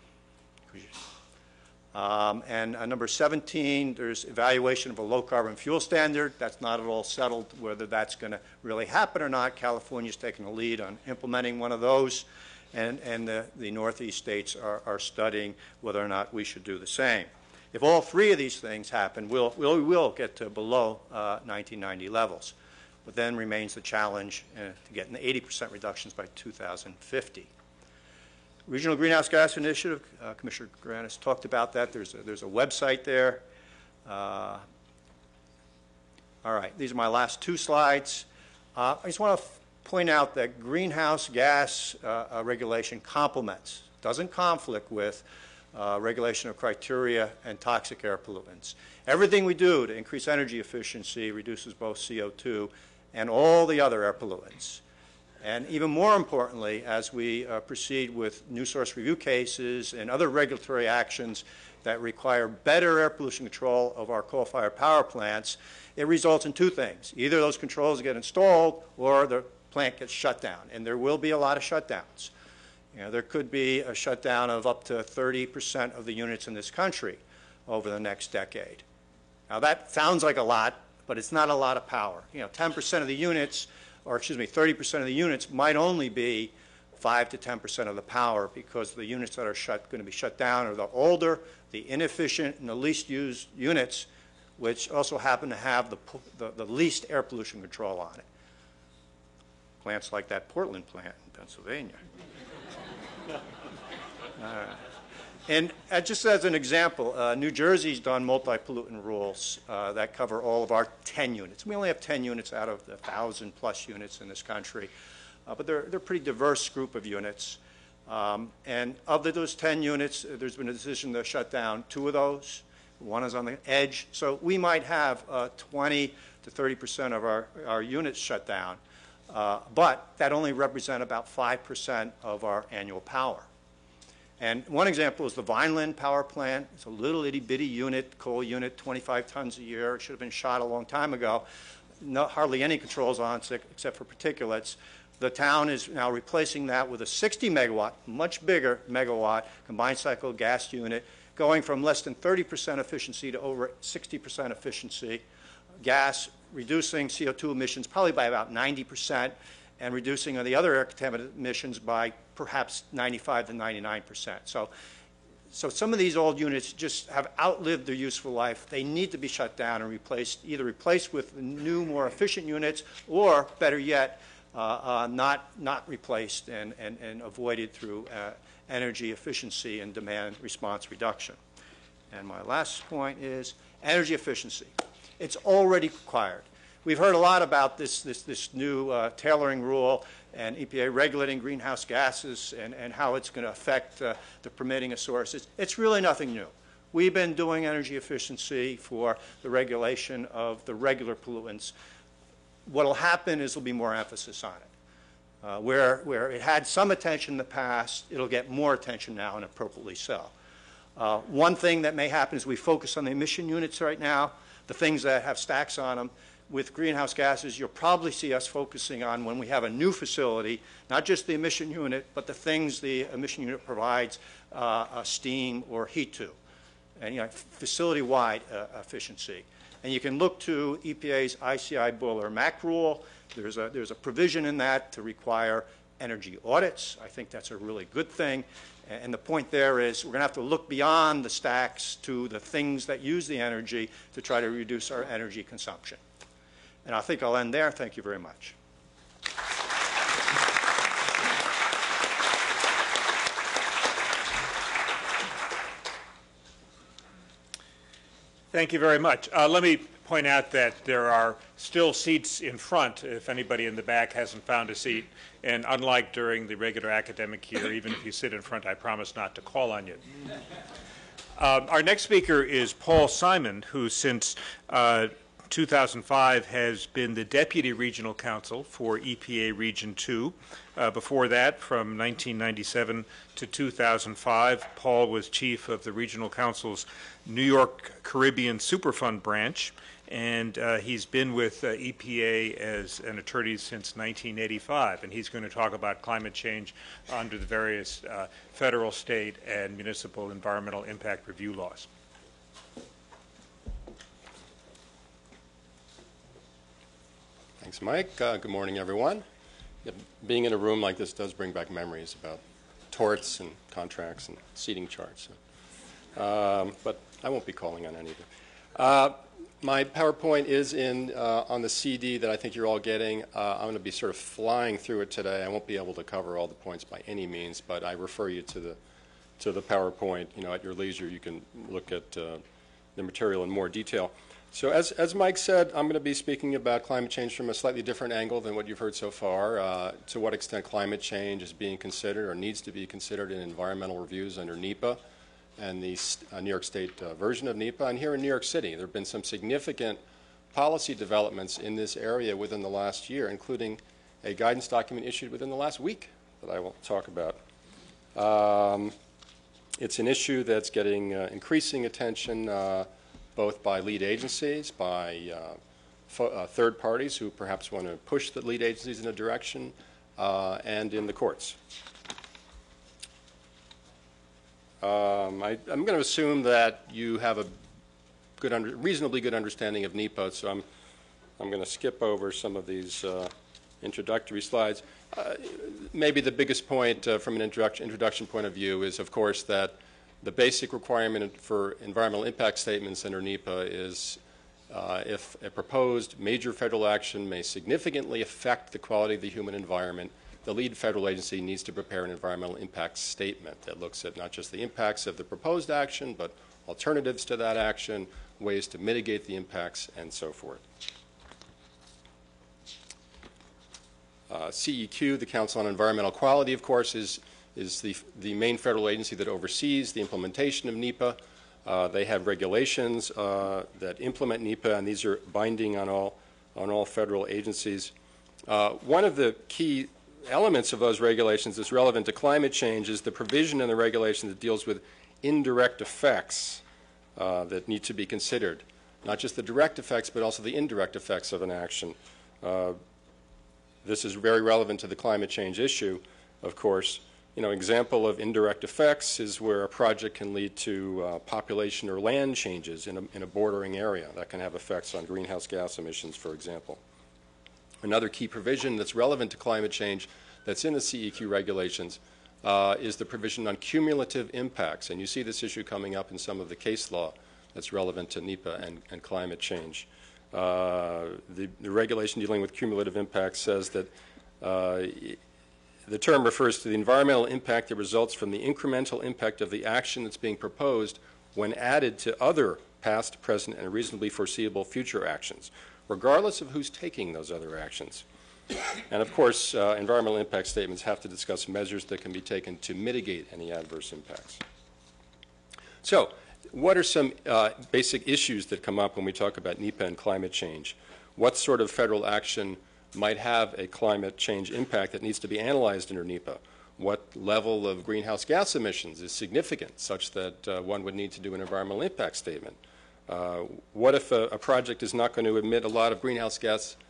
And number 17, there's evaluation of a low-carbon fuel standard. That's not at all settled whether that's going to really happen or not. California's taking the lead on implementing one of those, and the Northeast states are studying whether or not we should do the same. If all 3 of these things happen, we will get to below 1990 levels. But then remains the challenge to get an 80% reductions by 2050. Regional Greenhouse Gas Initiative, Commissioner Grant talked about that. There's a website there. All right, these are my last 2 slides. I just want to point out that greenhouse gas regulation complements, doesn't conflict with regulation of criteria and toxic air pollutants. Everything we do to increase energy efficiency reduces both CO2 and all the other air pollutants. And even more importantly, as we proceed with new source review cases and other regulatory actions that require better air pollution control of our coal-fired power plants, it results in 2 things. Either those controls get installed or the plant gets shut down. And there will be a lot of shutdowns. You know, there could be a shutdown of up to 30% of the units in this country over the next decade. Now that sounds like a lot, but it's not a lot of power. You know, 10% of the units, or excuse me, 30% of the units might only be 5 to 10% of the power, because the units that are going to be shut down are the older, the inefficient, and the least used units, which also happen to have the least air pollution control on it. Plants like that Portland plant in Pennsylvania. And just as an example, New Jersey's done multi-pollutant rules that cover all of our 10 units. We only have 10 units out of the 1,000+ units in this country, but they're a pretty diverse group of units. And of those 10 units, there's been a decision to shut down 2 of those. 1 is on the edge. So we might have 20 to 30% of our units shut down, but that only represent about 5% of our annual power. And one example is the Vineland power plant. It's a little itty-bitty unit, coal unit, 25 tons a year. It should have been shot a long time ago. Hardly any controls on it except for particulates. The town is now replacing that with a 60-megawatt, much bigger megawatt combined cycle gas unit, going from less than 30% efficiency to over 60% efficiency. Gas reducing CO2 emissions probably by about 90%, and reducing the other air contaminant emissions by perhaps 95 to 99%. So some of these old units just have outlived their useful life. They need to be shut down and replaced, either replaced with new, more efficient units, or better yet, not replaced and avoided through energy efficiency and demand response reduction. And my last point is energy efficiency. It's already required. We've heard a lot about this new tailoring rule and EPA regulating greenhouse gases and how it's going to affect the permitting of sources. It's really nothing new. We've been doing energy efficiency for the regulation of the regular pollutants. What will happen is there'll be more emphasis on it. Where it had some attention in the past, it'll get more attention now, and appropriately so. One thing that may happen is we focus on the emission units right now, the things that have stacks on them. With greenhouse gases, you'll probably see us focusing on, when we have a new facility, not just the emission unit, but the things the emission unit provides steam or heat to, and facility-wide efficiency. And you can look to EPA's ICI boiler MAC rule. There's a provision in that to require energy audits. I think that's a really good thing. And the point there is we're going to have to look beyond the stacks to the things that use the energy to try to reduce our energy consumption. And I think I'll end there. Thank you very much. Thank you very much. Let me point out that there are still seats in front if anybody in the back hasn't found a seat. And unlike during the regular academic year, even if you sit in front, I promise not to call on you. Our next speaker is Paul Simon, who since 2005 has been the Deputy Regional Counsel for EPA Region 2. Before that, from 1997 to 2005, Paul was Chief of the Regional Council's New York Caribbean Superfund branch, and he's been with EPA as an attorney since 1985, and he's going to talk about climate change under the various federal, state, and municipal environmental impact review laws. Thanks, Mike. Good morning, everyone. Being in a room like this does bring back memories about torts and contracts and seating charts. But I won't be calling on any of you. My PowerPoint is on the CD that I think you're all getting. I'm going to be sort of flying through it today. I won't be able to cover all the points by any means, but I refer you to the PowerPoint. At your leisure, you can look at the material in more detail. So as Mike said, I'm going to be speaking about climate change from a slightly different angle than what you've heard so far. To what extent climate change is being considered or needs to be considered in environmental reviews under NEPA and the New York State version of NEPA. And here in New York City, there have been some significant policy developments in this area within the last year, including a guidance document issued within the last week that I will talk about. It's an issue that's getting increasing attention both by lead agencies, by third parties who perhaps want to push the lead agencies in a direction, and in the courts. I'm going to assume that you have a reasonably good understanding of NEPA, so I'm going to skip over some of these introductory slides. Maybe the biggest point from an introduction point of view is, of course, that the basic requirement for environmental impact statements under NEPA is if a proposed major federal action may significantly affect the quality of the human environment, the lead federal agency needs to prepare an environmental impact statement that looks at not just the impacts of the proposed action, but alternatives to that action, ways to mitigate the impacts, and so forth. CEQ, the Council on Environmental Quality, of course, is the main federal agency that oversees the implementation of NEPA. They have regulations that implement NEPA, and these are binding on all federal agencies. One of the key elements of those regulations that's relevant to climate change is the provision in the regulation that deals with indirect effects that need to be considered. Not just the direct effects, but also the indirect effects of an action. This is very relevant to the climate change issue, of course. Example of indirect effects is where a project can lead to population or land changes in a bordering area. That can have effects on greenhouse gas emissions, for example. Another key provision that's relevant to climate change that's in the CEQ regulations is the provision on cumulative impacts. And you see this issue coming up in some of the case law that's relevant to NEPA and climate change. The regulation dealing with cumulative impacts says that the term refers to the environmental impact that results from the incremental impact of the action that's being proposed when added to other past, present, and reasonably foreseeable future actions, regardless of who's taking those other actions. And of course, environmental impact statements have to discuss measures that can be taken to mitigate any adverse impacts. So, what are some basic issues that come up when we talk about NEPA and climate change? What sort of federal action might have a climate change impact that needs to be analyzed under NEPA? What level of greenhouse gas emissions is significant such that one would need to do an environmental impact statement? What if a project is not going to emit a lot of greenhouse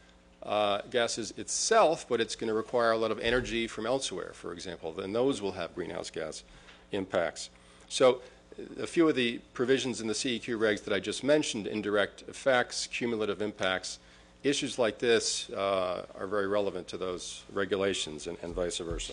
gases itself, but it's going to require a lot of energy from elsewhere, for example? Then those will have greenhouse gas impacts. So a few of the provisions in the CEQ regs that I just mentioned, indirect effects, cumulative impacts, issues like this are very relevant to those regulations and vice versa.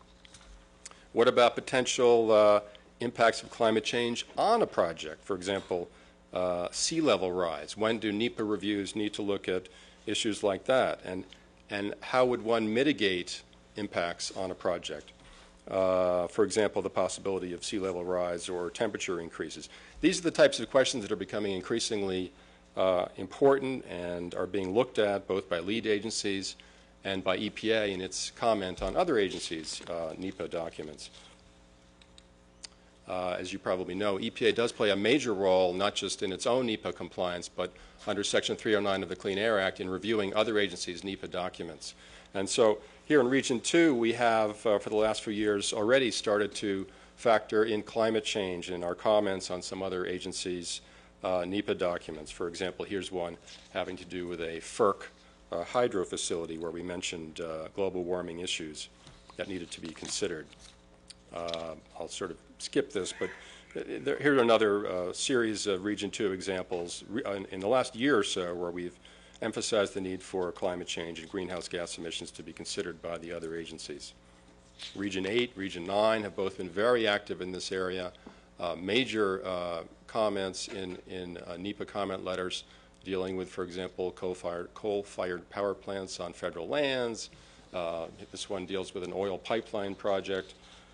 What about potential impacts of climate change on a project? For example, sea level rise. When do NEPA reviews need to look at issues like that? And how would one mitigate impacts on a project? For example, the possibility of sea level rise or temperature increases. These are the types of questions that are becoming increasingly important and are being looked at both by lead agencies and by EPA in its comment on other agencies' NEPA documents. As you probably know, EPA does play a major role, not just in its own NEPA compliance, but under Section 309 of the Clean Air Act in reviewing other agencies' NEPA documents. And so here in Region 2, we have, for the last few years, already started to factor in climate change in our comments on some other agencies' NEPA documents. For example, here's one having to do with a FERC hydro facility where we mentioned global warming issues that needed to be considered. I'll sort of skip this, but here's another series of Region 2 examples in the last year or so where we've emphasized the need for climate change and greenhouse gas emissions to be considered by the other agencies. Region 8, Region 9 have both been very active in this area. Major comments in NEPA comment letters dealing with, for example, coal-fired power plants on federal lands. This one deals with an oil pipeline project.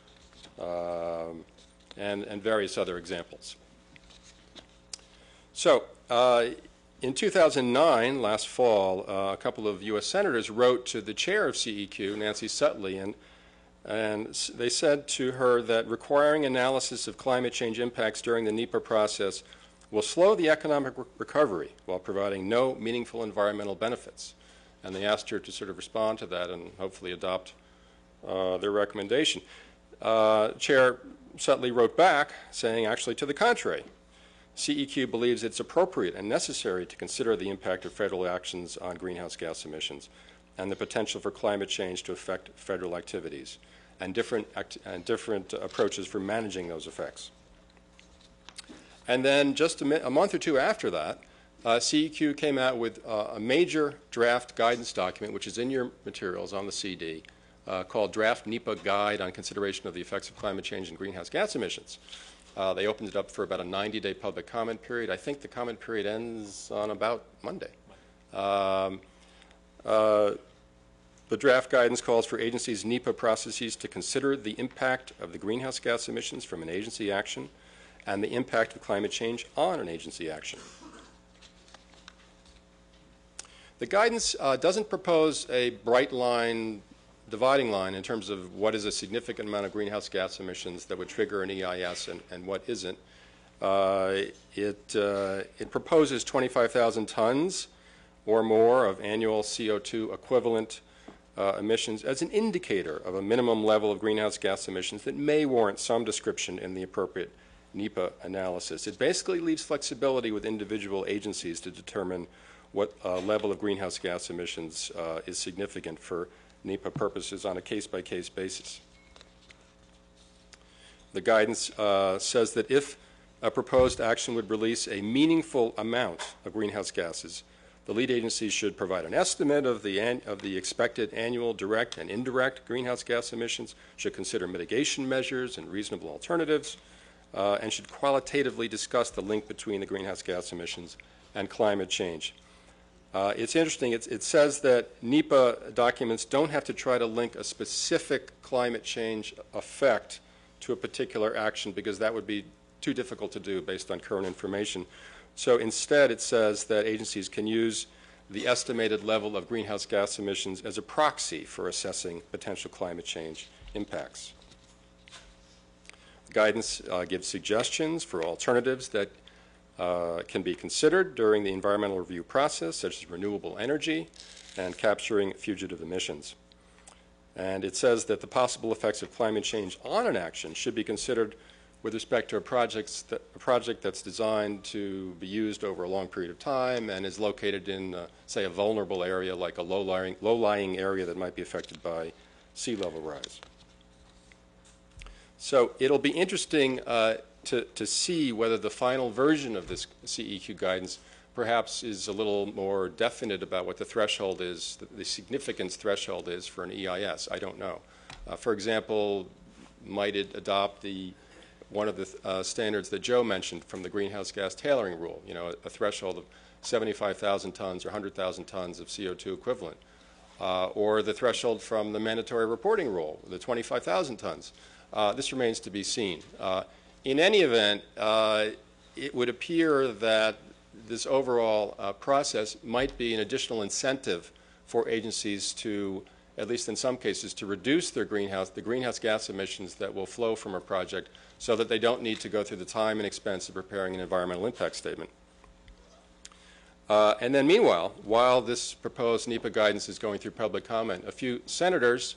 And various other examples. So in 2009, last fall, a couple of U.S. senators wrote to the chair of CEQ, Nancy Sutley, and they said to her that requiring analysis of climate change impacts during the NEPA process will slow the economic recovery while providing no meaningful environmental benefits. And they asked her to sort of respond to that and hopefully adopt their recommendation. Chair Sutley wrote back saying actually to the contrary. CEQ believes it's appropriate and necessary to consider the impact of federal actions on greenhouse gas emissions and the potential for climate change to affect federal activities and different approaches for managing those effects. And then just a month or two after that, CEQ came out with a major draft guidance document, which is in your materials on the CD, called Draft NEPA Guide on Consideration of the Effects of Climate Change and Greenhouse Gas Emissions. They opened it up for about a 90-day public comment period. I think the comment period ends on about Monday. The draft guidance calls for agencies' NEPA processes to consider the impact of the greenhouse gas emissions from an agency action and the impact of climate change on an agency action. The guidance doesn't propose a bright line, dividing line in terms of what is a significant amount of greenhouse gas emissions that would trigger an EIS and what isn't. It proposes 25,000 tons or more of annual CO2 equivalent emissions as an indicator of a minimum level of greenhouse gas emissions that may warrant some description in the appropriate NEPA analysis. It basically leaves flexibility with individual agencies to determine what level of greenhouse gas emissions is significant for NEPA purposes on a case-by-case basis. The guidance says that if a proposed action would release a meaningful amount of greenhouse gases, the lead agency should provide an estimate of the expected annual direct and indirect greenhouse gas emissions, should consider mitigation measures and reasonable alternatives, and should qualitatively discuss the link between the greenhouse gas emissions and climate change. It's interesting, it says that NEPA documents don't have to try to link a specific climate change effect to a particular action because that would be too difficult to do based on current information. So instead it says that agencies can use the estimated level of greenhouse gas emissions as a proxy for assessing potential climate change impacts. The guidance gives suggestions for alternatives that can be considered during the environmental review process, such as renewable energy and capturing fugitive emissions. And it says that the possible effects of climate change on an action should be considered with respect to a project that's designed to be used over a long period of time and is located in, say, a vulnerable area like a low-lying area that might be affected by sea level rise. So it'll be interesting to see whether the final version of this CEQ guidance perhaps is a little more definite about what the threshold is, the significance threshold is for an EIS. I don't know. For example, might it adopt one of the standards that Joe mentioned from the greenhouse gas tailoring rule, you know, a threshold of 75,000 tons or 100,000 tons of CO2 equivalent, or the threshold from the mandatory reporting rule, the 25,000 tons. This remains to be seen. In any event, it would appear that this overall process might be an additional incentive for agencies to at least in some cases, to reduce the greenhouse gas emissions that will flow from a project so that they don't need to go through the time and expense of preparing an environmental impact statement. And then meanwhile, while this proposed NEPA guidance is going through public comment, a few senators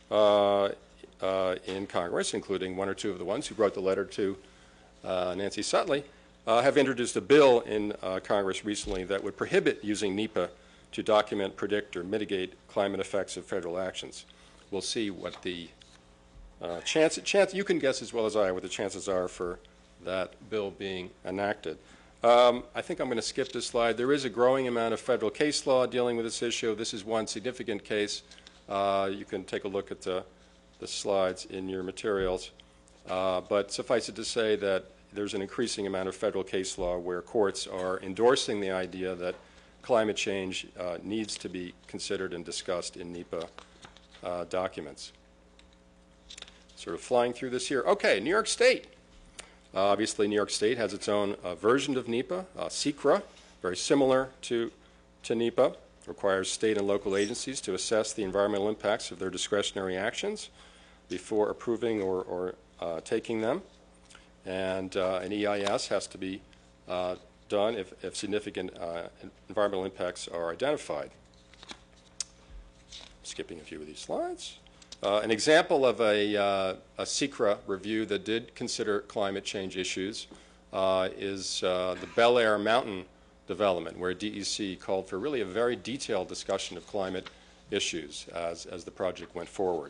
in Congress, including one or two of the ones who wrote the letter to Nancy Sutley, have introduced a bill in Congress recently that would prohibit using NEPA to document, predict, or mitigate climate effects of federal actions. We'll see what the chance, you can guess as well as I what the chances are for that bill being enacted. I think I'm going to skip this slide. There is a growing amount of federal case law dealing with this issue. This is one significant case. You can take a look at the slides in your materials. But suffice it to say that there's an increasing amount of federal case law where courts are endorsing the idea that climate change needs to be considered and discussed in NEPA documents. Sort of flying through this here. Okay, New York State. Obviously, New York State has its own version of NEPA, SECRA, very similar to NEPA. Requires state and local agencies to assess the environmental impacts of their discretionary actions before approving or taking them. And an EIS has to be done if significant environmental impacts are identified. Skipping a few of these slides. An example of a SECRA review that did consider climate change issues is the Bel Air Mountain development, where DEC called for really a very detailed discussion of climate issues as the project went forward.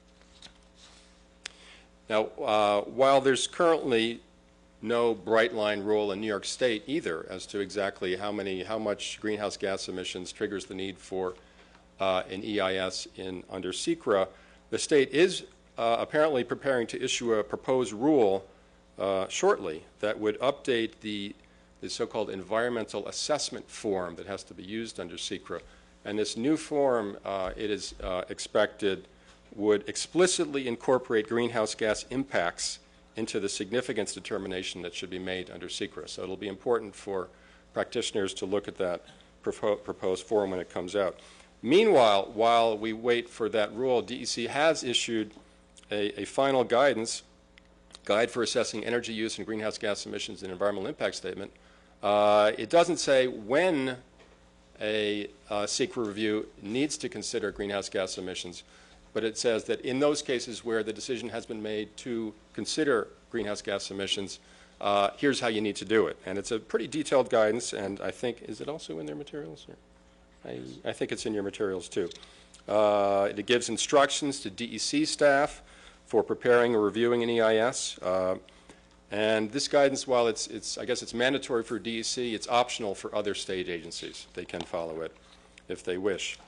Now, while there's currently no bright line rule in New York State either as to exactly how much greenhouse gas emissions triggers the need for an EIS under SECRA, the state is apparently preparing to issue a proposed rule shortly that would update the so-called environmental assessment form that has to be used under SECRA. And this new form, it is expected, would explicitly incorporate greenhouse gas impacts into the significance determination that should be made under SECRA. So it'll be important for practitioners to look at that proposed form when it comes out. Meanwhile, while we wait for that rule, DEC has issued a final guide for assessing energy use and greenhouse gas emissions in an environmental impact statement. It doesn't say when a SECRA review needs to consider greenhouse gas emissions, but it says that in those cases where the decision has been made to consider greenhouse gas emissions, here's how you need to do it. And it's a pretty detailed guidance, and I think, is it also in their materials? I think it's in your materials too. It gives instructions to DEC staff for preparing or reviewing an EIS. And this guidance, while I guess it's mandatory for DEC, it's optional for other state agencies. They can follow it if they wish.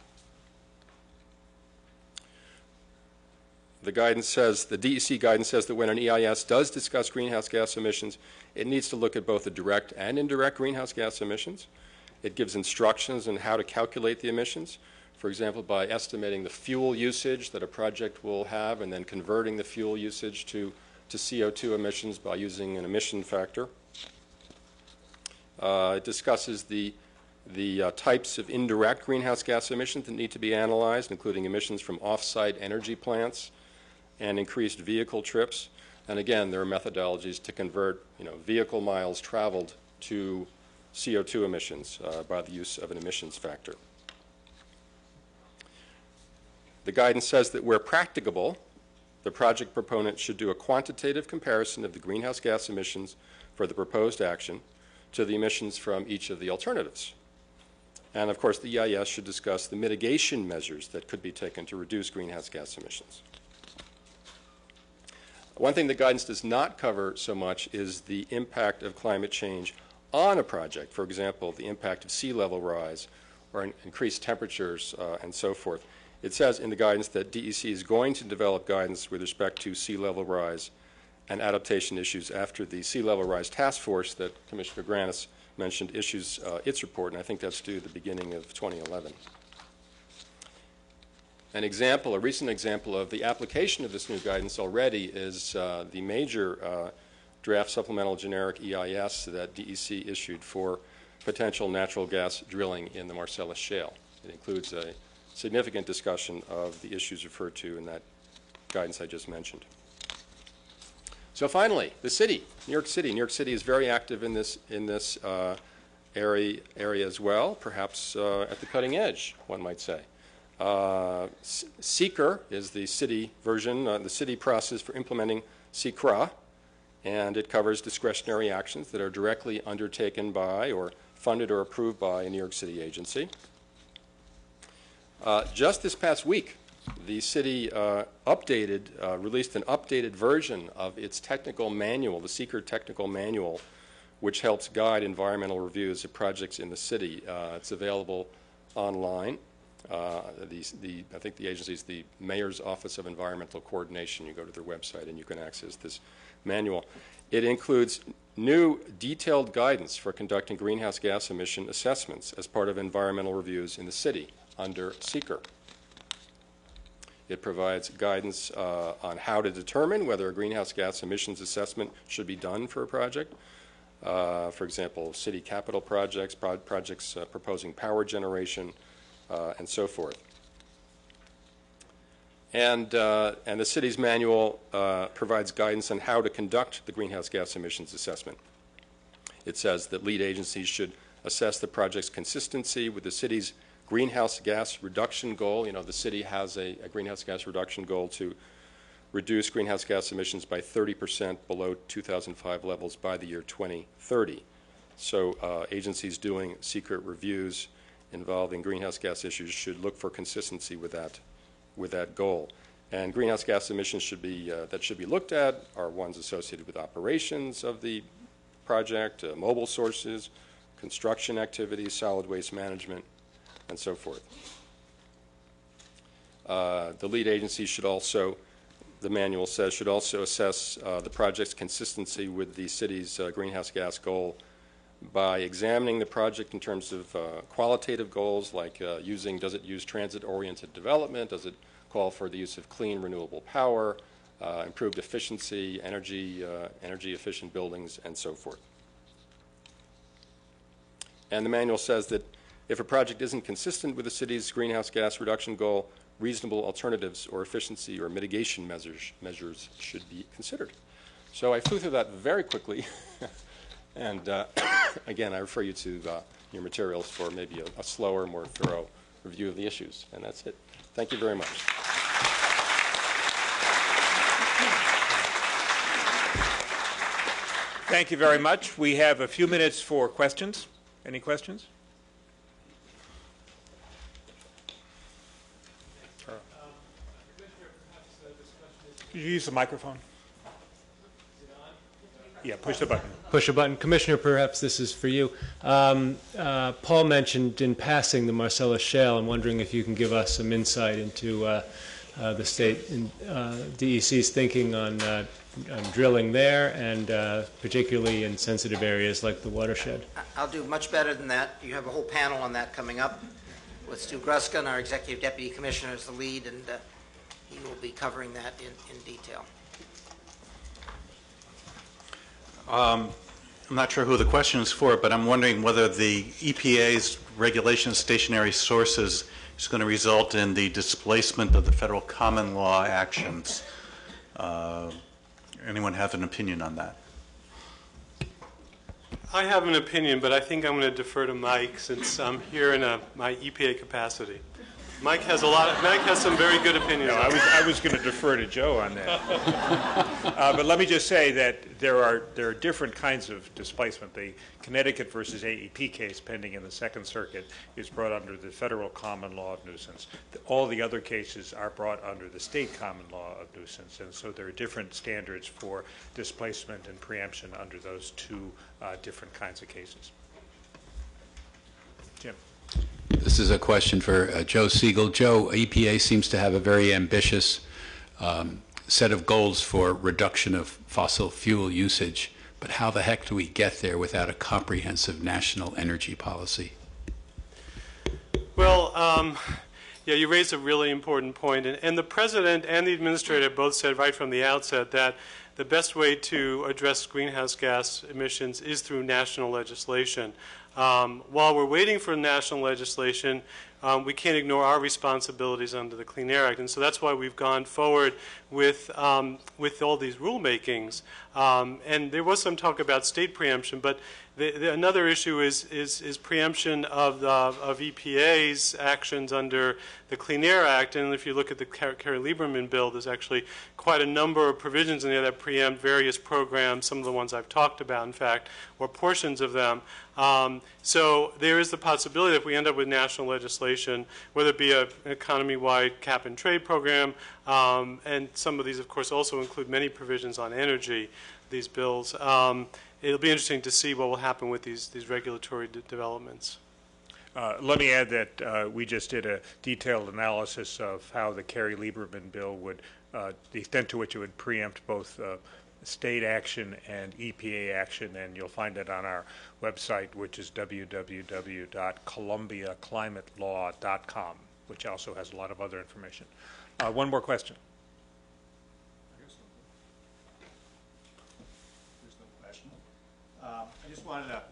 The guidance says, the DEC guidance says that when an EIS does discuss greenhouse gas emissions, it needs to look at both the direct and indirect greenhouse gas emissions. It gives instructions on how to calculate the emissions, for example, by estimating the fuel usage that a project will have and then converting the fuel usage to CO2 emissions by using an emission factor. It discusses the types of indirect greenhouse gas emissions that need to be analyzed, including emissions from off-site energy plants and increased vehicle trips. And again, there are methodologies to convert vehicle miles traveled to CO2 emissions by the use of an emissions factor. The guidance says that where practicable, the project proponent should do a quantitative comparison of the greenhouse gas emissions for the proposed action to the emissions from each of the alternatives. And of course, the EIS should discuss the mitigation measures that could be taken to reduce greenhouse gas emissions. One thing the guidance does not cover so much is the impact of climate change on a project. For example, the impact of sea level rise or increased temperatures and so forth. It says in the guidance that DEC is going to develop guidance with respect to sea level rise and adaptation issues after the Sea Level Rise Task Force that Commissioner Granis mentioned issues its report, and I think that's due the beginning of 2011. A recent example of the application of this new guidance already is the major draft supplemental generic EIS that DEC issued for potential natural gas drilling in the Marcellus Shale. It includes a significant discussion of the issues referred to in that guidance I just mentioned. So finally, the city, New York City. New York City is very active in this area as well, perhaps at the cutting edge, one might say. SECR is the city version, the city process for implementing SECRA, and it covers discretionary actions that are directly undertaken by or funded or approved by a New York City agency. Just this past week, the city released an updated version of its technical manual, the SECR technical manual, which helps guide environmental reviews of projects in the city. It's available online. I think the agency is the Mayor's Office of Environmental Coordination. You go to their website and you can access this manual. It includes new detailed guidance for conducting greenhouse gas emission assessments as part of environmental reviews in the city under SECR. It provides guidance on how to determine whether a greenhouse gas emissions assessment should be done for a project. For example, city capital projects, projects proposing power generation, and so forth. And the city's manual provides guidance on how to conduct the greenhouse gas emissions assessment. It says that lead agencies should assess the project's consistency with the city's greenhouse gas reduction goal. You know, the city has a greenhouse gas reduction goal to reduce greenhouse gas emissions by 30% below 2005 levels by the year 2030. So agencies doing secret reviews involving greenhouse gas issues should look for consistency with that goal. And greenhouse gas emissions that should be looked at are ones associated with operations of the project, mobile sources, construction activities, solid waste management, and so forth. The lead agency should also, the manual says, should also assess the project's consistency with the city's greenhouse gas goal by examining the project in terms of qualitative goals like does it use transit-oriented development, does it call for the use of clean renewable power, improved efficiency, energy efficient buildings, and so forth. And the manual says that if a project isn't consistent with the city's greenhouse gas reduction goal, reasonable alternatives or efficiency or mitigation measures should be considered. So I flew through that very quickly. And again, I refer you to your materials for maybe a slower, more thorough review of the issues. And that's it. Thank you very much. Thank you very much. We have a few minutes for questions. Any questions? Could you use the microphone? Yeah, push the button. Push a button. Commissioner, perhaps this is for you. Paul mentioned in passing the Marcellus Shale. I'm wondering if you can give us some insight into the state DEC's thinking on drilling there, and particularly in sensitive areas like the watershed. I'll do much better than that. You have a whole panel on that coming up with Stu Gruskin, our Executive Deputy Commissioner, as the lead, and he will be covering that in detail. I'm not sure who the question is for, but I'm wondering whether the EPA's regulation of stationary sources is going to result in the displacement of the federal common law actions. Anyone have an opinion on that? I have an opinion, but I think I'm going to defer to Mike since I'm here in my EPA capacity. Mike has some very good opinions. No, I was going to defer to Joe on that. But let me just say that there are different kinds of displacement. The Connecticut versus AEP case pending in the Second Circuit is brought under the federal common law of nuisance. All the other cases are brought under the state common law of nuisance, and so there are different standards for displacement and preemption under those two different kinds of cases. Jim. This is a question for Joe Siegel. Joe, EPA seems to have a very ambitious set of goals for reduction of fossil fuel usage, but how the heck do we get there without a comprehensive national energy policy? Well, yeah, you raised a really important point, and the President and the Administrator both said right from the outset that the best way to address greenhouse gas emissions is through national legislation. While we're waiting for national legislation, we can't ignore our responsibilities under the Clean Air Act, and so that's why we've gone forward with all these rulemakings. And there was some talk about state preemption, but another issue is preemption of EPA's actions under the Clean Air Act. And if you look at the Kerry Lieberman bill, there's actually quite a number of provisions in there that preempt various programs, some of the ones I've talked about, in fact, or portions of them. So there is the possibility that if we end up with national legislation, whether it be an economy-wide cap-and-trade program, and some of these, of course, also include many provisions on energy, these bills. It'll be interesting to see what will happen with these regulatory developments. Let me add that we just did a detailed analysis of how the Kerry Lieberman bill would, the extent to which it would preempt both state action and EPA action, and you'll find it on our website, which is www.columbiaclimatelaw.com, which also has a lot of other information. One more question. I just wanted to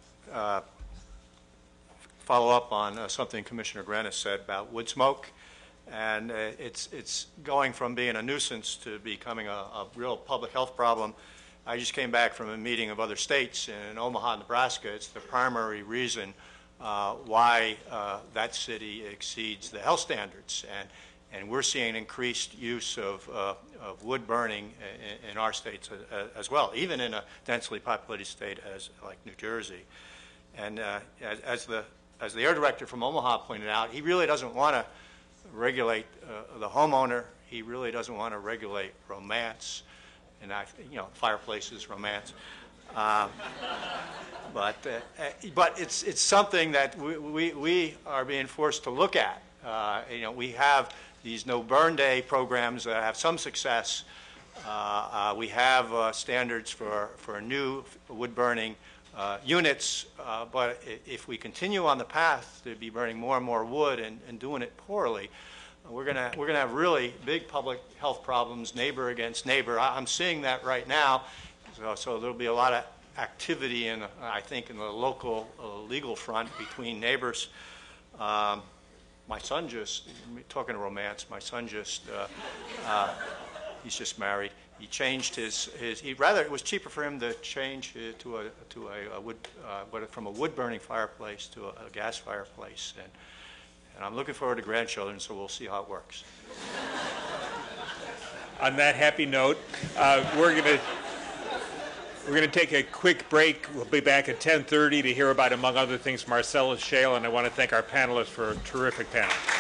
follow up on something Commissioner Grennis said about wood smoke, and it's going from being a nuisance to becoming a real public health problem. I just came back from a meeting of other states in Omaha, Nebraska. It's the primary reason why that city exceeds the health standards, and we're seeing increased use of wood burning in our states as well, even in a densely populated state like New Jersey. And as the air director from Omaha pointed out, he really doesn't want to regulate the homeowner. He really doesn't want to regulate romance, and fireplaces, romance. But it's something that we are being forced to look at. We have these no burn day programs that have some success. We have standards for new wood burning units, but if we continue on the path to be burning more and more wood and doing it poorly, we're gonna have really big public health problems, neighbor against neighbor. I'm seeing that right now, so there'll be a lot of activity I think in the local legal front between neighbors. My son just, talking to romance, my son just, he's just married. He changed it was cheaper for him to change to a wood, from a wood burning fireplace to a gas fireplace. And I'm looking forward to grandchildren, so we'll see how it works. On that happy note, we're going to take a quick break. We'll be back at 10:30 to hear about, among other things, Marcellus Shale, and I want to thank our panelists for a terrific panel.